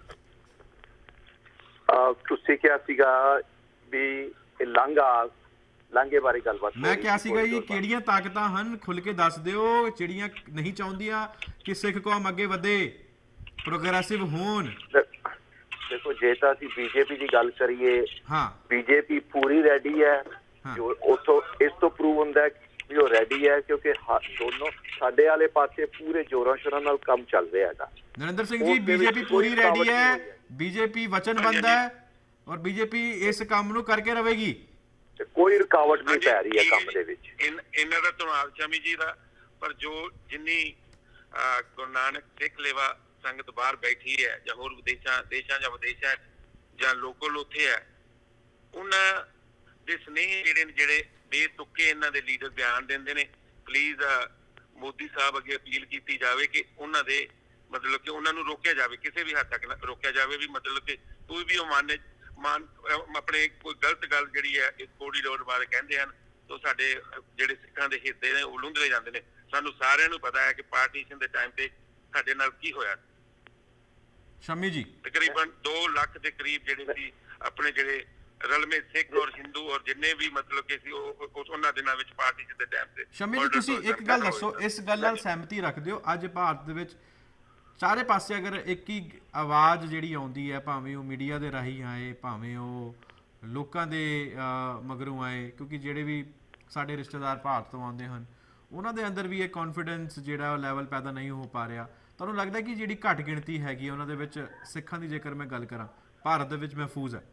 ਤੁਸੀਂ ਕਿਹਾ ਸੀਗਾ ਵੀ ਇਹ ਲਾਂਘਾ ਲਾਂਘੇ ਬਾਰੇ ਗੱਲਬਾਤ, ਮੈਂ ਕਿਹਾ ਸੀਗਾ ਜੀ ਕਿਹੜੀਆਂ ਤਾਕਤਾਂ ਹਨ, ਖੁੱਲ ਕੇ ਦੱਸ ਦਿਓ, ਜਿਹੜੀਆਂ ਨਹੀਂ ਚਾਹੁੰਦੀਆਂ ਕਿ ਸਿੱਖ ਕੌਮ ਅੱਗੇ ਵਧੇ, ਪ੍ਰੋਗਰੈਸਿਵ ਹੋਣ। ਦੇਖੋ, ਜੇ ਤਾਂ ਅਸੀਂ ਬੀਜੇਪੀ ਦੀ ਗੱਲ ਕਰੀਏ, ਹਾਂ ਬੀਜੇਪੀ ਪੂਰੀ ਰੈਡੀ ਹੈ। ਜੋ ਉਥੋਂ ਇਸ ਤੋਂ ਪ੍ਰੂਵ ਹੁੰਦਾ ਕਿ ਉਹ ਰੈਡੀ ਹੈ, ਕਿਉਂਕਿ ਦੋਨੋਂ ਸਾਡੇ ਵਾਲੇ ਪਾਸੇ ਪੂਰੇ ਜੋਰਾਂ ਸ਼ੋਰਾਂ ਨਾਲ ਕੰਮ ਚੱਲ ਰਿਹਾ ਹੈਗਾ। ਨਰਿੰਦਰ ਸਿੰਘ ਜੀ, ਬੀਜੇਪੀ ਪੂਰੀ ਰੈਡੀ ਹੈ, ਬੀਜੇਪੀ ਵਚਨਬੱਧ ਹੈ ਔਰ ਬੀਜੇਪੀ ਇਸ ਕੰਮ ਨੂੰ ਕਰਕੇ ਰਹੇਗੀ, ਕੋਈ ਰੁਕਾਵਟ ਨਹੀਂ ਪੈ ਰਹੀ ਹੈ ਕੰਮ ਦੇ ਵਿੱਚ। ਇਹਨਾਂ ਦਾ ਧੰਨਵਾਦ ਸ਼ਮੀ ਜੀ ਦਾ। ਪਰ ਜੋ ਜਿੰਨੀ ਗੁਰੂ ਨਾਨਕ ਸਿੱਖ ਲੇਵਾ ਸੰਗਤ ਬਾਹਰ ਬੈਠੀ ਹੈ ਜਾਂ ਹੋਰ ਵਿਦੇਸ਼ਾਂ ਦੇਸ਼ਾਂ ਜਾਂ ਵਿਦੇਸ਼ਾਂ ਜਾਂ ਲੋਕਲ ਉੱਥੇ ਹੈ, ਉਹਨਾਂ ਦੇ ਸੁਨੇਹੇ ਜਿਹੜੇ ਨੇ, ਜਿਹੜੇ ਬੇਤੁਕੇ ਇਹਨਾਂ ਦੇ ਲੀਡਰ ਬਿਆਨ ਦਿੰਦੇ ਨੇ, ਪਲੀਜ਼ ਮੋਦੀ ਸਾਹਿਬ ਅੱਗੇ ਅਪੀਲ ਕੀਤੀ ਜਾਵੇ ਕਿ ਉਹਨਾਂ ਦੇ ਮਤਲਬ ਕਿ ਉਹਨਾਂ ਨੂੰ ਰੋਕਿਆ ਜਾਵੇ, ਕਿਸੇ ਵੀ ਹੱਦ ਤੱਕ ਰੋਕਿਆ ਜਾਵੇ ਵੀ ਮਤਲਬ ਕਿ ਕੋਈ ਵੀ ਉਹ ਮਾਨੇ ਮਾਨ ਆਪਣੇ ਕੋਈ ਗਲਤ ਗੱਲ ਜਿਹੜੀ ਹੈ ਇਸ ਕੋਰੀਡੋਰ ਬਾਰੇ ਕਹਿੰਦੇ ਹਨ ਤਾਂ ਸਾਡੇ ਜਿਹੜੇ ਸਿੱਖਾਂ ਦੇ ਹਿੱਸੇ ਨੇ ਉਹ ਲੁੰਘਦੇ ਜਾਂਦੇ ਨੇ। ਸਾਨੂੰ ਸਾਰਿਆਂ ਨੂੰ ਪਤਾ ਹੈ ਕਿ ਪਾਰਟੀਸ਼ਨ ਦੇ ਟਾਈਮ ਤੇ ਸਾਡੇ ਨਾਲ ਕੀ ਹੋਇਆ। ਸ਼ਮੀ ਜੀ, ਤਕਰੀਬਨ ਦੋ ਲੱਖ ਦੇ ਕਰੀਬ ਜਿਹੜੇ ਸੀ ਆਪਣੇ ਜਿਹੜੇ ਰਲਵੇਂ ਸਿੱਖ ਔਰ ਹਿੰਦੂ ਔਰ ਜਿੰਨੇ ਵੀ ਮਤਲਬ ਕਿ ਸੀ ਉਹ ਉਹਨਾਂ ਦਿਨਾਂ ਵਿੱਚ ਪਾਰਟੀਸ਼ਨ ਦੇ ਟਾਈਮ ਤੇ। ਸ਼ਮੀ ਜੀ, ਤੁਸੀਂ ਇੱਕ ਗੱਲ ਦੱਸੋ, ਇਸ ਗੱਲ ਨਾਲ ਸਹਿਮਤੀ ਰੱਖਦੇ ਹੋ ਅੱਜ ਭਾਰਤ ਦੇ ਵਿੱਚ ਚਾਰੇ ਪਾਸੇ ਅਗਰ ਇੱਕ ਹੀ ਆਵਾਜ਼ ਜਿਹੜੀ ਆਉਂਦੀ ਹੈ, ਭਾਵੇਂ ਉਹ ਮੀਡੀਆ ਦੇ ਰਾਹੀਂ ਆਏ, ਭਾਵੇਂ ਉਹ ਲੋਕਾਂ ਦੇ ਮਗਰੋਂ ਆਏ, ਕਿਉਂਕਿ ਜਿਹੜੇ ਵੀ ਸਾਡੇ ਰਿਸ਼ਤੇਦਾਰ ਭਾਰਤ ਤੋਂ ਆਉਂਦੇ ਹਨ ਉਹਨਾਂ ਦੇ ਅੰਦਰ ਵੀ ਇਹ ਕੌਨਫੀਡੈਂਸ ਜਿਹੜਾ ਉਹ ਲੈਵਲ ਪੈਦਾ ਨਹੀਂ ਹੋ ਪਾ ਰਿਹਾ, ਤੁਹਾਨੂੰ ਲੱਗਦਾ ਕਿ ਜਿਹੜੀ ਘੱਟ ਗਿਣਤੀ ਹੈਗੀ ਉਹਨਾਂ ਦੇ ਵਿੱਚ ਸਿੱਖਾਂ ਦੀ, ਜੇਕਰ ਮੈਂ ਗੱਲ ਕਰਾਂ, ਭਾਰਤ ਦੇ ਵਿੱਚ ਮਹਿਫੂਜ਼ ਹੈ?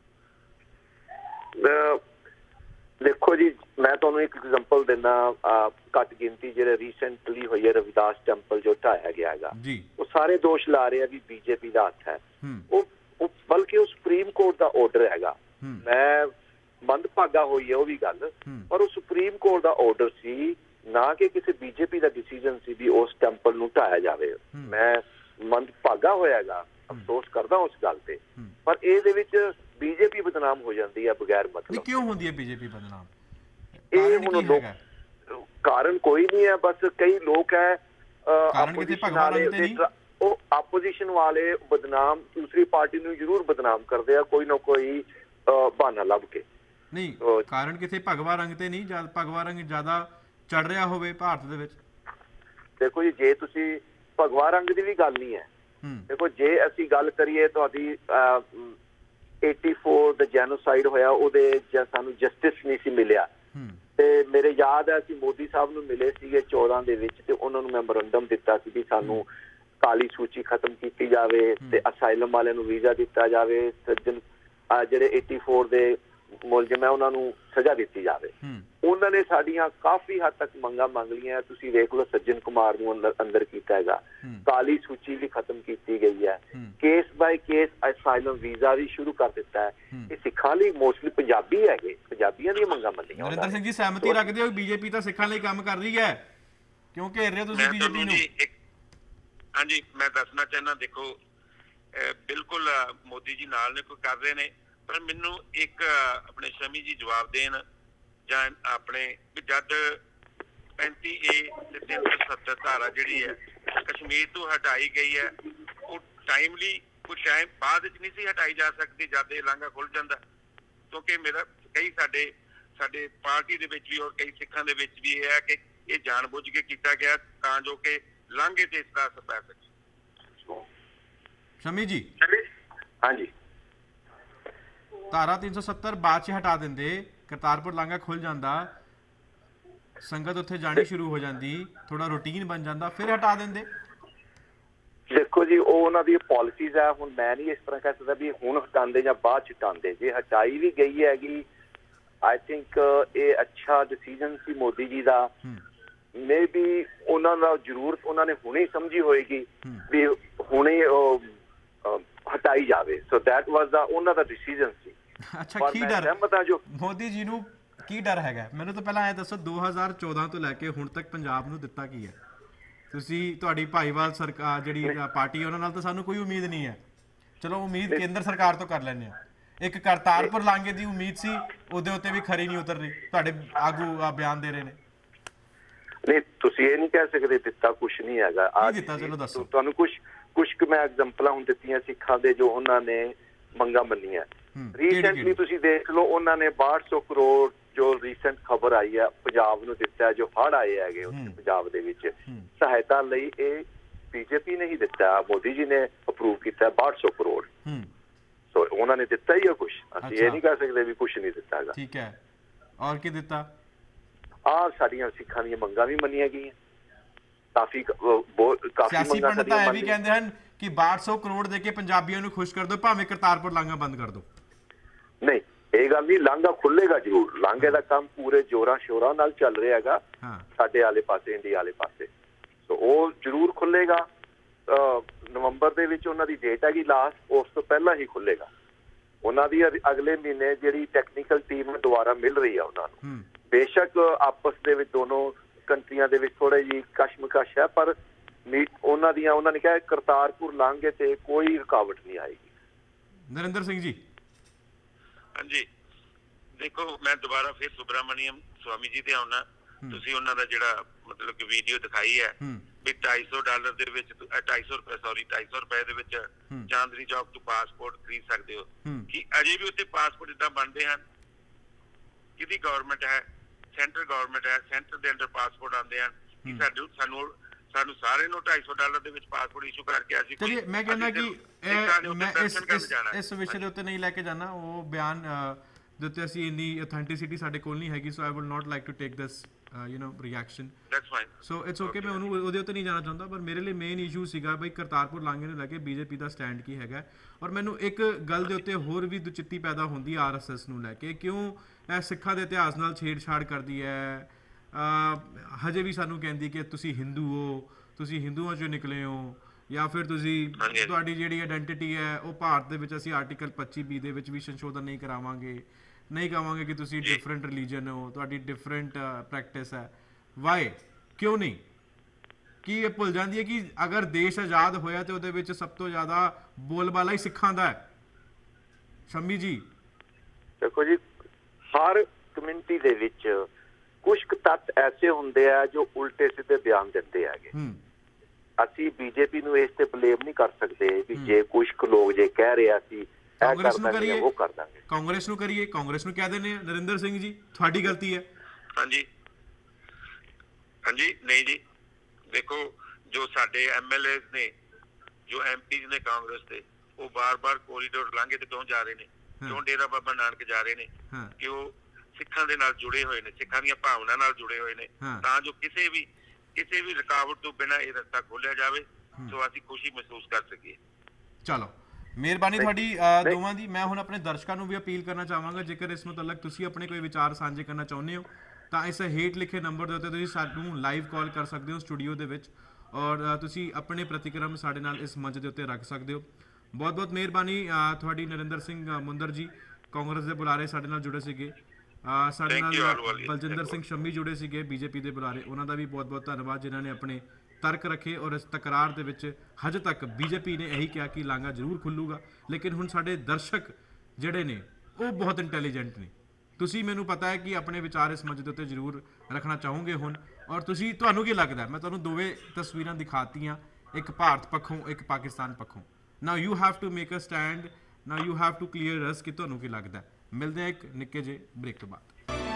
ਦੇਖੋ ਜੀ, ਮੈਂ ਤੁਹਾਨੂੰ ਇੱਕ ਐਗਜ਼ਾਮਪਲ ਦਿੰਦਾ। ਘੱਟ ਗਿਣਤੀ ਜਿਹੜੇ ਰੀਸੈਂਟਲੀ ਹੋਈ ਹੈ, ਰਵਿਦਾਸ ਟੈਂਪਲ ਜੋ ਢਾਇਆ ਗਿਆ ਹੈਗਾ, ਉਹ ਸਾਰੇ ਦੋਸ਼ ਲਾ ਰਹੇ ਆ ਵੀ ਬੀਜੇਪੀ ਦਾ ਹੱਥ ਹੈ। ਉਹ ਬਲਕਿ ਉਹ ਸੁਪਰੀਮ ਕੋਰਟ ਦਾ ਆਰਡਰ ਹੈਗਾ। ਮੈਂ ਮੰਦਭਾਗਾ ਹੋਈ ਹੈ ਉਹ ਵੀ ਗੱਲ, ਪਰ ਉਹ ਸੁਪਰੀਮ ਕੋਰਟ ਦਾ ਆਰਡਰ ਸੀ, ਨਾ ਕਿ ਕਿਸੇ ਬੀਜੇਪੀ ਦਾ ਡਿਸੀਜਨ ਸੀ ਵੀ ਉਸ ਟੈਂਪਲ ਨੂੰ ਢਾਇਆ ਜਾਵੇ। ਮੈਂ ਮੰਦਭਾਗਾ ਹੋਇਆਗਾ, ਅਫਸੋਸ ਕਰਦਾ ਉਸ ਗੱਲ ਤੇ, ਪਰ ਇਹਦੇ ਵਿੱਚ ਬੀਜੇਪੀ ਬਦਨਾਮ ਹੋ ਜਾਂਦੀ ਹੈ ਬਗੈਰ ਮਤਲਬ। ਕਿਉਂ ਹੁੰਦੀ ਹੈ ਬੀਜੇਪੀ ਬਦਨਾਮ? ਇਹ ਹੁਣ ਲੋਕ ਕਾਰਨ ਕੋਈ ਨਹੀਂ ਹੈ, ਬਸ ਕਈ ਲੋਕ ਹੈ ਉਹ ਆਪੋਜੀਸ਼ਨ ਵਾਲੇ ਬਦਨਾਮ ਦੂਸਰੀ ਪਾਰਟੀ ਨੂੰ ਜ਼ਰੂਰ ਬਦਨਾਮ ਕਰਦੇ ਆ, ਕੋਈ ਨਾ ਕੋਈ ਬਹਾਨਾ ਲੱਭ ਕੇ। ਨਹੀਂ, ਕਾਰਨ ਕਿਤੇ ਭਗਵਾ ਰੰਗ ਤੇ ਨਹੀਂ, ਜਦ ਭਗਵਾ ਰੰਗ ਜ਼ਿਆਦਾ ਚੜ ਰਿਹਾ ਹੋਵੇ ਭਾਰਤ ਦੇ ਵਿੱਚ। ਦੇਖੋ ਜੀ, ਜੇ ਤੁਸੀਂ ਭਗਵਾ ਰੰਗ ਦੀ ਵੀ ਗੱਲ ਨਹੀਂ ਹੈ, ਦੇਖੋ ਜੇ ਅਸੀਂ ਗੱਲ ਕਰੀਏ ਤੁਹਾਡੀ ਏਟੀ ਫੋਰ ਦਾ ਜੈਨੋਸਾਈਡ ਹੋਇਆ, ਉਹਦੇ ਸਾਨੂੰ ਜਸਟਿਸ ਨਹੀਂ ਸੀ ਮਿਲਿਆ, ਤੇ ਮੇਰੇ ਯਾਦ ਹੈ ਅਸੀਂ ਮੋਦੀ ਸਾਹਿਬ ਨੂੰ ਮਿਲੇ ਸੀਗੇ ਚੌਦਾਂ ਦੇ ਵਿੱਚ, ਤੇ ਉਹਨਾਂ ਨੂੰ ਮੈਮੋਰੰਡਮ ਦਿੱਤਾ ਸੀ ਵੀ ਸਾਨੂੰ ਕਾਲੀ ਸੂਚੀ ਖਤਮ ਕੀਤੀ ਜਾਵੇ ਤੇ ਅਸਾਈਲਮ ਵਾਲਿਆਂ ਨੂੰ ਵੀਜ਼ਾ ਦਿੱਤਾ ਜਾਵੇ, ਸੱਜਣ ਜਿਹੜੇ ਏਟੀ ਫੋਰ ਦੇ ਮੁਲਜ਼ਮ ਹੈ ਉਹਨਾਂ ਨੂੰ ਸਜ਼ਾ ਦਿੱਤੀ ਜਾਵੇ। ਉਹਨਾਂ ਨੇ ਸਾਡੀਆਂ ਕਾਫੀ ਹੱਦ ਤੱਕ ਮੰਗਾਂ ਮੰਗ ਲਈਆਂ। ਤੁਸੀਂ ਦੇਖ ਲਓ ਸੱਜਣ ਕੁਮਾਰ ਨੂੰ ਅੰਦਰ ਅੰਦਰ ਕੀਤਾ ਹੈਗਾ, ਕਾਲੀ ਸੂਚੀ ਵੀ ਖਤਮ ਕੀਤੀ ਗਈ ਹੈ, case by case asylum visa ਵੀ ਸ਼ੁਰੂ ਕਰ ਦਿੱਤਾ ਹੈ। ਇਹ ਸਿੱਖਾਂ ਲਈ ਮੋਸਟਲੀ ਪੰਜਾਬੀ ਹੈਗੇ, ਪੰਜਾਬੀਆਂ ਦੀਆਂ ਮੰਗਾਂ ਮੰਨੀਆਂ। ਨਰਿੰਦਰ ਸਿੰਘ ਜੀ, ਸਹਿਮਤੀ ਰੱਖਦੇ ਹੋ ਬੀਜੇਪੀ ਤਾਂ ਸਿੱਖਾਂ ਲਈ ਕੰਮ ਕਰ ਰਹੀ ਹੈ, ਕਿਉਂ ਘੇਰ ਰਹੇ ਹੋ ਤੁਸੀਂ ਬੀਜੇਪੀ ਨੂੰ? ਹਾਂਜੀ, ਮੈਂ ਦੱਸਣਾ ਚਾਹੁੰਦਾ, ਦੇਖੋ ਬਿਲਕੁਲ ਮੋਦੀ ਜੀ ਨਾਲ ਨੇ ਕੋਈ ਕਰ ਰਹੇ ਨੇ, ਪਰ ਮੈਨੂੰ ਇੱਕ ਆਪਣੇ ਸ਼ਮੀ ਜੀ ਜਵਾਬ ਦੇਣ ਜਾਂ ਆਪਣੇ ਜਦ ਪੈਂਤੀ ਏ ਤੇ ਤਿੰਨ ਸੌ ਸੱਤਰ ਧਾਰਾ ਜਿਹੜੀ ਹੈ ਕਸ਼ਮੀਰ ਤੋਂ ਹਟਾਈ ਗਈ ਹੈ, ਉਹ ਟਾਈਮਲੀ ਕੁਝ ਟਾਈਮ ਬਾਅਦ ਵਿੱਚ ਨਹੀਂ ਸੀ ਹਟਾਈ ਜਾ ਸਕਦੀ ਜਦ ਇਹ ਲਾਂਘਾ ਖੁੱਲ ਜਾਂਦਾ, ਕਿਉਂਕਿ ਮੇਰਾ ਕਈ ਸਾਡੇ ਸਾਡੇ ਪਾਰਟੀ ਦੇ ਵਿੱਚ ਵੀ ਔਰ ਕਈ ਸਿੱਖਾਂ ਦੇ ਵਿੱਚ ਵੀ ਇਹ ਹੈ ਕਿ ਇਹ ਜਾਣ ਬੁੱਝ ਕੇ ਕੀਤਾ ਗਿਆ ਤਾਂ ਜੋ ਕਿ ਲਾਂਘੇ ਤੇ ਇਸ ਦਾ ਅਸਰ ਪੈ ਸਕੇ। ਸ਼ਮੀ ਜੀ, ਹਾਂਜੀ, ਧਾਰਾ ਤਿੰਨ ਸੌ ਸੱਤਰ ਬਾਅਦ 'ਚ ਹਟਾ ਦਿੰਦੇ, ਕਰਤਾਰਪੁਰ ਲਾਂਘਾ ਖੁੱਲ ਜਾਂਦਾ, ਸੰਗਤ ਉੱਥੇ ਜਾਣੀ ਸ਼ੁਰੂ ਹੋ ਜਾਂਦੀ, ਥੋੜਾ ਰੂਟੀਨ ਬਣ ਜਾਂਦਾ, ਫਿਰ ਹਟਾ ਦਿੰਦੇ। ਦੇਖੋ ਜੀ, ਉਹ ਉਹਨਾਂ ਦੀ ਪਾਲਿਸੀਜ਼ ਹੈ। ਹੁਣ ਮੈਂ ਨਹੀਂ ਇਸ ਤਰ੍ਹਾਂ ਕਹਿ ਸਕਦਾ ਵੀ ਹੁਣ ਹਟਾਉਂਦੇ ਜਾਂ ਬਾਅਦ 'ਚ ਹਟਾਉਂਦੇ। ਜੇ ਹਟਾਈ ਵੀ ਗਈ ਹੈਗੀ, ਆਈ ਥਿੰਕ ਇਹ ਅੱਛਾ decision C Modi ji the. May be ਉਹਨਾਂ ਦਾ ਜ਼ਰੂਰਤ ਉਹਨਾਂ ਨੇ ਹੁਣੇ ਸਮਝੀ ਹੋਏਗੀ ਵੀ ਹੁਣੇ ਹਟਾਈ ਜਾਵੇ, ਸੋ ਦੈਟ ਵਾਸ ਦਾ ਉਹਨਾਂ ਦਾ ਡਿਸੀਜਨ ਸੀ। ਅੱਛਾ, ਕੀ ਡਰ ਮੋਦੀ ਜੀ ਨੂੰ, ਕੀ ਡਰ ਹੈਗਾ? ਮੈਨੂੰ ਤਾਂ ਪਹਿਲਾਂ ਐ ਦੱਸੋ, ਦੋ ਹਜ਼ਾਰ ਚੌਦਾਂ ਤੋਂ ਲੈ ਕੇ ਹੁਣ ਤੱਕ ਪੰਜਾਬ ਨੂੰ ਦਿੱਤਾ ਕੀ ਹੈ? ਤੁਸੀਂ ਤੁਹਾਡੀ ਭਾਈਵਾਲ ਸਰਕਾਰ ਜਿਹੜੀ ਪਾਰਟੀ ਉਹਨਾਂ ਨਾਲ ਤਾਂ ਸਾਨੂੰ ਕੋਈ ਉਮੀਦ ਨਹੀਂ ਹੈ। ਚਲੋ ਉਮੀਦ ਕੇਂਦਰ ਸਰਕਾਰ ਤੋਂ ਕਰ ਲੈਂਦੇ ਆ। ਇੱਕ ਕਰਤਾਰਪੁਰ ਲਾਂਘੇ ਦੀ ਉਮੀਦ ਸੀ, ਉਹਦੇ ਉੱਤੇ ਵੀ ਖਰੀ ਨਹੀਂ ਉਤਰ ਰਹੀ। ਤੁਹਾਡੇ ਆਗੂ ਆ ਬਿਆਨ ਦੇ ਰਹੇ ਨੇ। ਨਹੀਂ, ਤੁਸੀਂ ਇਹ ਨਹੀਂ ਕਹਿ ਸਕਦੇ ਦਿੱਤਾ ਕੁਛ ਨਹੀਂ ਹੈਗਾ। ਕੀ ਦਿੱਤਾ? ਚਲੋ ਦੱਸੋ। ਤੁਹਾਨੂੰ ਕੁਛ ਕੁਛ ਕੁ ਮੈਂ ਐਗਜ਼ਾਮਪਲਾਂ ਹੁਣ ਦਿੱਤੀਆਂ ਸਿੱਖਾਂ ਦੇ ਜੋ ਉਹਨਾਂ ਨੇ ਮੰਗਾਂ ਮੰਨੀਆਂ। ਰੀਸੈਂਟਲੀ ਤੁਸੀਂ ਦੇਖ ਲਓ, ਉਹਨਾਂ ਨੇ ਬਾਹਠ ਸੌ ਕਰੋੜ ਜੋ ਰੀਸੈਂਟ ਖਬਰ ਆਈ ਹੈ ਪੰਜਾਬ ਨੂੰ ਦਿੱਤਾ, ਜੋ ਹੜ੍ਹ ਆਏ ਹੈਗੇ ਉੱਥੇ ਪੰਜਾਬ ਦੇ ਵਿੱਚ ਸਹਾਇਤਾ ਲਈ। ਇਹ ਬੀਜੇਪੀ ਨੇ ਹੀ ਦਿੱਤਾ, ਮੋਦੀ ਜੀ ਨੇ ਅਪਰੂਵ ਕੀਤਾ ਬਾਹਠ ਸੌ ਕਰੋੜ। ਸੋ ਉਹਨਾਂ ਨੇ ਦਿੱਤਾ ਹੀ ਆ ਕੁਛ। ਅਸੀਂ ਇਹ ਨਹੀਂ ਕਹਿ ਸਕਦੇ ਵੀ ਕੁਛ ਨਹੀਂ ਦਿੱਤਾ ਹੈਗਾ। ਠੀਕ ਹੈ, ਔਰ ਕੀ ਦਿੱਤਾ? ਆ ਸਾਡੀਆਂ ਸਿੱਖਾਂ ਦੀਆਂ ਮੰਗਾਂ ਵੀ ਮੰਨੀਆਂ ਗਈਆਂ। ਕਾਫੀ ਕਾਫੀ ਸਿਆਸੀ ਪੰਡਤ ਇਹ ਵੀ ਕਹਿੰਦੇ ਹਨ ਕਿ ਬਾਹਠ ਸੌ ਕਰੋੜ ਦੇ ਕੇ ਪੰਜਾਬੀਆਂ ਨੂੰ ਖੁਸ਼ ਕਰ ਦਿਓ, ਭਾਵੇਂ ਕਰਤਾਰਪੁਰ ਲਾਂਘਾ ਬੰਦ ਕਰ ਦਿਓ। ਨਹੀਂ, ਇਹ ਗੱਲ ਨਹੀਂ, ਲਾਂਘਾ ਖੁੱਲੇਗਾ ਜ਼ਰੂਰ। ਲਾਂਘੇ ਦਾ ਕੰਮ ਪੂਰੇ ਜੋਰਾਂ ਸ਼ੋਰਾਂ ਨਾਲ ਚੱਲ ਰਿਹਾ ਹੈਗਾ ਸਾਡੇ ਆਲੇ ਪਾਸੇ, ਇੰਡੀਆ ਵਾਲੇ ਪਾਸੇ। ਸੋ ਉਹ ਜ਼ਰੂਰ ਖੁੱਲੇਗਾ। ਨਵੰਬਰ ਦੇ ਵਿੱਚ ਉਹਨਾਂ ਦੀ ਡੇਟ ਹੈਗੀ ਲਾਸਟ, ਉਸ ਤੋਂ ਪਹਿਲਾਂ ਹੀ ਖੁੱਲੇਗਾ। ਉਹਨਾਂ ਦੀ ਅਗਲੇ ਮਹੀਨੇ ਜਿਹੜੀ ਟੈਕਨੀਕਲ ਟੀਮ ਦੁਬਾਰਾ ਮਿਲ ਰਹੀ ਆ ਉਹਨਾਂ ਨੂੰ। ਬੇਸ਼ੱਕ ਆਪਸ ਦੇ ਵਿੱਚ ਦੋਨੋਂ ਕੰਟਰੀਆਂ ਦੇ ਵਿੱਚ ਥੋੜਾ ਜਿਹੀ ਕਸ਼ਮਕਸ਼ ਹੈ, ਪਰ ਉਹਨਾਂ ਦੀਆਂ ਉਹਨਾਂ ਨੇ ਕਿਹਾ ਕਰਤਾਰਪੁਰ ਲਾਂਘੇ ਤੇ ਕੋਈ ਰੁਕਾਵਟ ਨਹੀਂ ਆਏਗੀ। ਨਰਿੰਦਰ ਸਿੰਘ ਜੀ। ਹਾਂਜੀ, ਦੇਖੋ ਮੈਂ ਦੁਬਾਰਾ ਫਿਰ ਸੁਬਰਾਮਨੀਅਮ ਸਵਾਮੀ ਜੀ ਤੇ ਆਉਣਾ। ਤੁਸੀਂ ਉਹਨਾਂ ਦਾ ਜਿਹੜਾ ਮਤਲਬ ਕਿ ਵੀਡੀਓ ਦਿਖਾਈ ਹੈ ਵੀ ਢਾਈ ਸੌ ਡਾਲਰ ਦੇ ਵਿੱਚ ਢਾਈ ਸੌ ਰੁਪਏ ਸੌਰੀ ਢਾਈ ਸੌ ਰੁਪਏ ਦੇ ਵਿੱਚ ਚਾਂਦਨੀ ਚੌਕ ਤੋਂ ਪਾਸਪੋਰਟ ਖਰੀਦ ਸਕਦੇ ਹੋ। ਕਿ ਅਜੇ ਵੀ ਉੱਥੇ ਪਾਸਪੋਰਟ ਇੱਦਾਂ ਬਣਦੇ ਹਨ? ਕਿਹਦੀ ਗਵਰਨਮੈਂਟ ਹੈ? ਸੈਂਟਰ ਗਵਰਨਮੈਂਟ ਹੈ। ਸੈਂਟਰ ਦੇ ਅੰਡਰ ਪਾਸਪੋਰਟ ਆਉਂਦੇ ਹਨ ਕਿ ਸਾਨੂੰ ਸਾਨੂੰ ਸਾਨੂੰ ਸਾਰੇ ਨੂੰ ਢਾਈ ਸੌ ਡਾਲਰ ਦੇ ਵਿੱਚ ਪਾਸਪੋਰਟ ਇਸ਼ੂ ਕਰਕੇ ਅਸੀਂ। ਚਲਿਏ, ਮੈਂ ਕਹਿੰਦਾ ਕਿ ਮੈਂ ਇਸ ਇਸ ਵਿਸ਼ੇ ਦੇ ਉੱਤੇ ਨਹੀਂ ਲੈ ਕੇ ਜਾਣਾ। ਉਹ ਬਿਆਨ ਦੇ ਉੱਤੇ ਅਸੀਂ ਇੰਨੀ ਅਥੈਂਟਿਸਿਟੀ ਸਾਡੇ ਕੋਲ ਨਹੀਂ ਹੈਗੀ। So I would not like to take this you know reaction. That's fine. So it's okay. ਮੈਂ ਉਹਨੂੰ ਉਹਦੇ ਉੱਤੇ ਨਹੀਂ ਜਾਣਾ ਚਾਹੁੰਦਾ, ਪਰ ਮੇਰੇ ਲਈ ਮੇਨ ਇਸ਼ੂ ਸੀਗਾ ਬਈ ਕਰਤਾਰਪੁਰ ਲਾਂਘੇ ਨੂੰ ਲੈ ਕੇ ਬੀਜੇਪੀ ਦਾ ਸਟੈਂਡ ਕੀ ਹੈਗਾ। ਔਰ ਮੈਨੂੰ ਇੱਕ ਗੱਲ ਦੇ ਉੱਤੇ ਹੋਰ ਵੀ ਦੁਚਿੱਤੀ ਪੈਦਾ ਹੁੰਦੀ ਆਰ ਐਸ ਐਸ ਨੂੰ ਲੈ ਕੇ, ਕਿਉਂ ਇਹ ਸਿੱਖਾਂ ਦੇ ਇਤਿਹਾਸ ਨਾਲ ਛੇੜਛਾੜ ਕਰਦੀ ਹੈ। ਹਜੇ ਵੀ ਸਾਨੂੰ ਕਹਿੰਦੀ ਕਿ ਤੁਸੀਂ ਹਿੰਦੂ ਹੋ, ਤੁਸੀਂ ਹਿੰਦੂਆਂ ਚੋਂ ਨਿਕਲੇ ਹੋ, ਜਾਂ ਫਿਰ ਤੁਸੀਂ ਤੁਹਾਡੀ ਜਿਹੜੀ ਆਇਡੈਂਟੀਟੀ ਹੈ ਉਹ ਭਾਰਤ ਦੇ ਵਿੱਚ ਅਸੀਂ ਆਰਟੀਕਲ ਪੱਚੀ ਬੀ ਦੇ ਵਿੱਚ ਵੀ ਸੰਸ਼ੋਧਨ ਨਹੀਂ ਕਰਾਵਾਂਗੇ, ਨਹੀਂ ਕਹਾਂਗੇ ਕਿ ਤੁਸੀਂ ਡਿਫਰੈਂਟ ਰਿਲੀਜਨ ਹੋ, ਤੁਹਾਡੀ ਡਿਫਰੈਂਟ ਪ੍ਰੈਕਟਿਸ ਹੈ। ਵਾਈ? ਕਿਉਂ ਨਹੀਂ? ਕੀ ਇਹ ਭੁੱਲ ਜਾਂਦੀ ਹੈ ਕਿ ਅਗਰ ਦੇਸ਼ ਆਜ਼ਾਦ ਹੋਇਆ ਤੇ ਉਹਦੇ ਵਿੱਚ ਸਭ ਤੋਂ ਜ਼ਿਆਦਾ ਬੋਲਬਾਲਾ ਹੀ ਸਿੱਖਾਂ ਦਾ ਹੈ? ਸ਼ੰਮੀ ਜੀ ਦੇਖੋ ਜੀ, ਹਰ ਕਮਿਊਨਿਟੀ ਦੇ ਵਿੱਚ ਕੁਝ ਤੱਤ ਐਸੇ ਹੁੰਦੇ ਆ ਜੋ ਉਲਟੇ ਸਿੱਧੇ ਬਿਆਨ ਦਿੰਦੇ ਹੈਗੇ। ਅਸੀਂ ਬੀਜੇਪੀ ਨੂੰ ਇਸ ਤੇ ਬਲੇਮ ਨਹੀਂ ਕਰ ਸਕਦੇ ਵੀ ਜੇ ਕੁਝ ਲੋਕ ਜੇ ਕਹਿ ਰਿਹਾ ਸੀ ਕਾਂਗਰਸ ਨੂੰ ਕਰੀਏ, ਉਹ ਕਰ ਦਾਂਗੇ। ਕਾਂਗਰਸ ਨੂੰ ਕਰੀਏ, ਕਾਂਗਰਸ ਨੂੰ ਕਹਿ ਦਿੰਦੇ ਆ ਨਰਿੰਦਰ ਸਿੰਘ ਜੀ ਤੁਹਾਡੀ ਗਲਤੀ ਹੈ। ਹਾਂਜੀ ਹਾਂਜੀ, ਨਹੀਂ ਜੀ, ਦੇਖੋ ਜੋ ਸਾਡੇ ਐਮ ਐਲ ਏ ਨੇ, ਜੋ ਐਮ ਪੀ ਨੇ ਕਾਂਗਰਸ ਦੇ, ਉਹ ਬਾਰ-ਬਾਰ ਕੋਰੀਡੋਰ ਲਾਂਘੇ ਤੇ ਕਿਉਂ ਜਾ ਰਹੇ ਨੇ? ਕਿਉਂ ਡੇਰਾ ਬਾਬਾ ਨਾਨਕ ਜਾ ਰਹੇ ਨੇ? ਕਿ ਉਹ ਸਿੱਖਾਂ ਦੇ ਨਾਲ ਜੁੜੇ ਹੋਏ ਨੇ, ਸਿੱਖਾਂ ਦੀਆਂ ਭਾਵਨਾ ਨਾਲ ਜੁੜੇ ਹੋਏ ਨੇ, ਤਾਂ ਜੋ ਕਿਸੇ ਵੀ ਕਿਸੇ ਵੀ ਰੁਕਾਵਟ ਤੋਂ ਬਿਨਾਂ ਇਹ ਰਸਤਾ ਖੋਲਿਆ ਜਾਵੇ, ਸੋ ਅਸੀਂ ਖੁਸ਼ੀ ਮਹਿਸੂਸ ਕਰ ਸਕੀਏ। ਚਲੋ, ਮਿਹਰਬਾਨੀ ਤੁਹਾਡੀ ਦੋਵਾਂ ਦੀ। ਮੈਂ ਹੁਣ ਆਪਣੇ ਦਰਸ਼ਕਾਂ ਨੂੰ ਵੀ ਅਪੀਲ ਕਰਨਾ ਚਾਹਾਂਗਾ, ਜੇਕਰ ਇਸ ਮੁਤਲਕ ਤੁਸੀਂ ਆਪਣੇ ਕੋਈ ਵਿਚਾਰ ਸਾਂਝੇ ਕਰਨਾ ਚਾਹੁੰਦੇ ਹੋ ਤਾਂ ਇਸ ਹੇਠ ਲਿਖੇ ਨੰਬਰ ਦੇ ਉੱਤੇ ਤੁਸੀਂ ਸਾਨੂੰ ਲਾਈਵ ਕਾਲ ਕਰ ਸਕਦੇ ਹੋ ਸਟੂਡੀਓ ਦੇ ਵਿੱਚ, ਔਰ ਤੁਸੀਂ ਆਪਣੇ ਪ੍ਰਤੀਕਰਮ ਸਾਡੇ ਨਾਲ ਇਸ ਮੰਚ ਦੇ ਉੱਤੇ ਰੱਖ ਸਕਦੇ ਹੋ। ਬਹੁਤ ਬਹੁਤ ਮਿਹਰਬਾਨੀ ਤੁਹਾਡੀ ਨਰਿੰਦਰ ਸਿੰਘ ਮੁੰਦਰ ਜੀ, ਕਾਂਗਰਸ ਦੇ ਬੁਲਾਰੇ ਸਾਡੇ ਨਾਲ ਜੁੜੇ ਸੀਗੇ। ਸਾਡੇ ਨਾਲ ਬਲਜਿੰਦਰ ਸਿੰਘ ਸ਼ੰਮੀ ਜੁੜੇ ਸੀਗੇ ਬੀਜੇਪੀ ਦੇ ਬੁਲਾਰੇ, ਉਹਨਾਂ ਦਾ ਵੀ ਬਹੁਤ ਬਹੁਤ ਧੰਨਵਾਦ ਜਿਨ੍ਹਾਂ ਨੇ ਆਪਣੇ ਤਰਕ ਰੱਖੇ। ਔਰ ਇਸ ਤਕਰਾਰ ਦੇ ਵਿੱਚ ਹਜੇ ਤੱਕ ਬੀਜੇਪੀ ਨੇ ਇਹੀ ਕਿਹਾ ਕਿ ਲਾਂਘਾ ਜ਼ਰੂਰ ਖੁੱਲੂਗਾ, ਲੇਕਿਨ ਹੁਣ ਸਾਡੇ ਦਰਸ਼ਕ ਜਿਹੜੇ ਨੇ ਉਹ ਬਹੁਤ ਇੰਟੈਲੀਜੈਂਟ ਨੇ। ਤੁਸੀਂ ਮੈਨੂੰ ਪਤਾ ਹੈ ਕਿ ਆਪਣੇ ਵਿਚਾਰ ਇਸ ਮੰਚ ਦੇ ਉੱਤੇ ਜ਼ਰੂਰ ਰੱਖਣਾ ਚਾਹੋਗੇ ਹੁਣ। ਔਰ ਤੁਸੀਂ ਤੁਹਾਨੂੰ ਕੀ ਲੱਗਦਾ? ਮੈਂ ਤੁਹਾਨੂੰ ਦੋਵੇਂ ਤਸਵੀਰਾਂ ਦਿਖਾਤੀਆਂ, ਇੱਕ ਭਾਰਤ ਪੱਖੋਂ, ਇੱਕ ਪਾਕਿਸਤਾਨ ਪੱਖੋਂ। Now you have to make a stand, now you have to clear us ਕਿ ਤੁਹਾਨੂੰ ਕੀ ਲੱਗਦਾ। ਮਿਲਦੇ ਆ ਇੱਕ ਨਿੱਕੇ ਜਿਹੇ ਬ੍ਰੇਕ ਤੋਂ ਬਾਅਦ।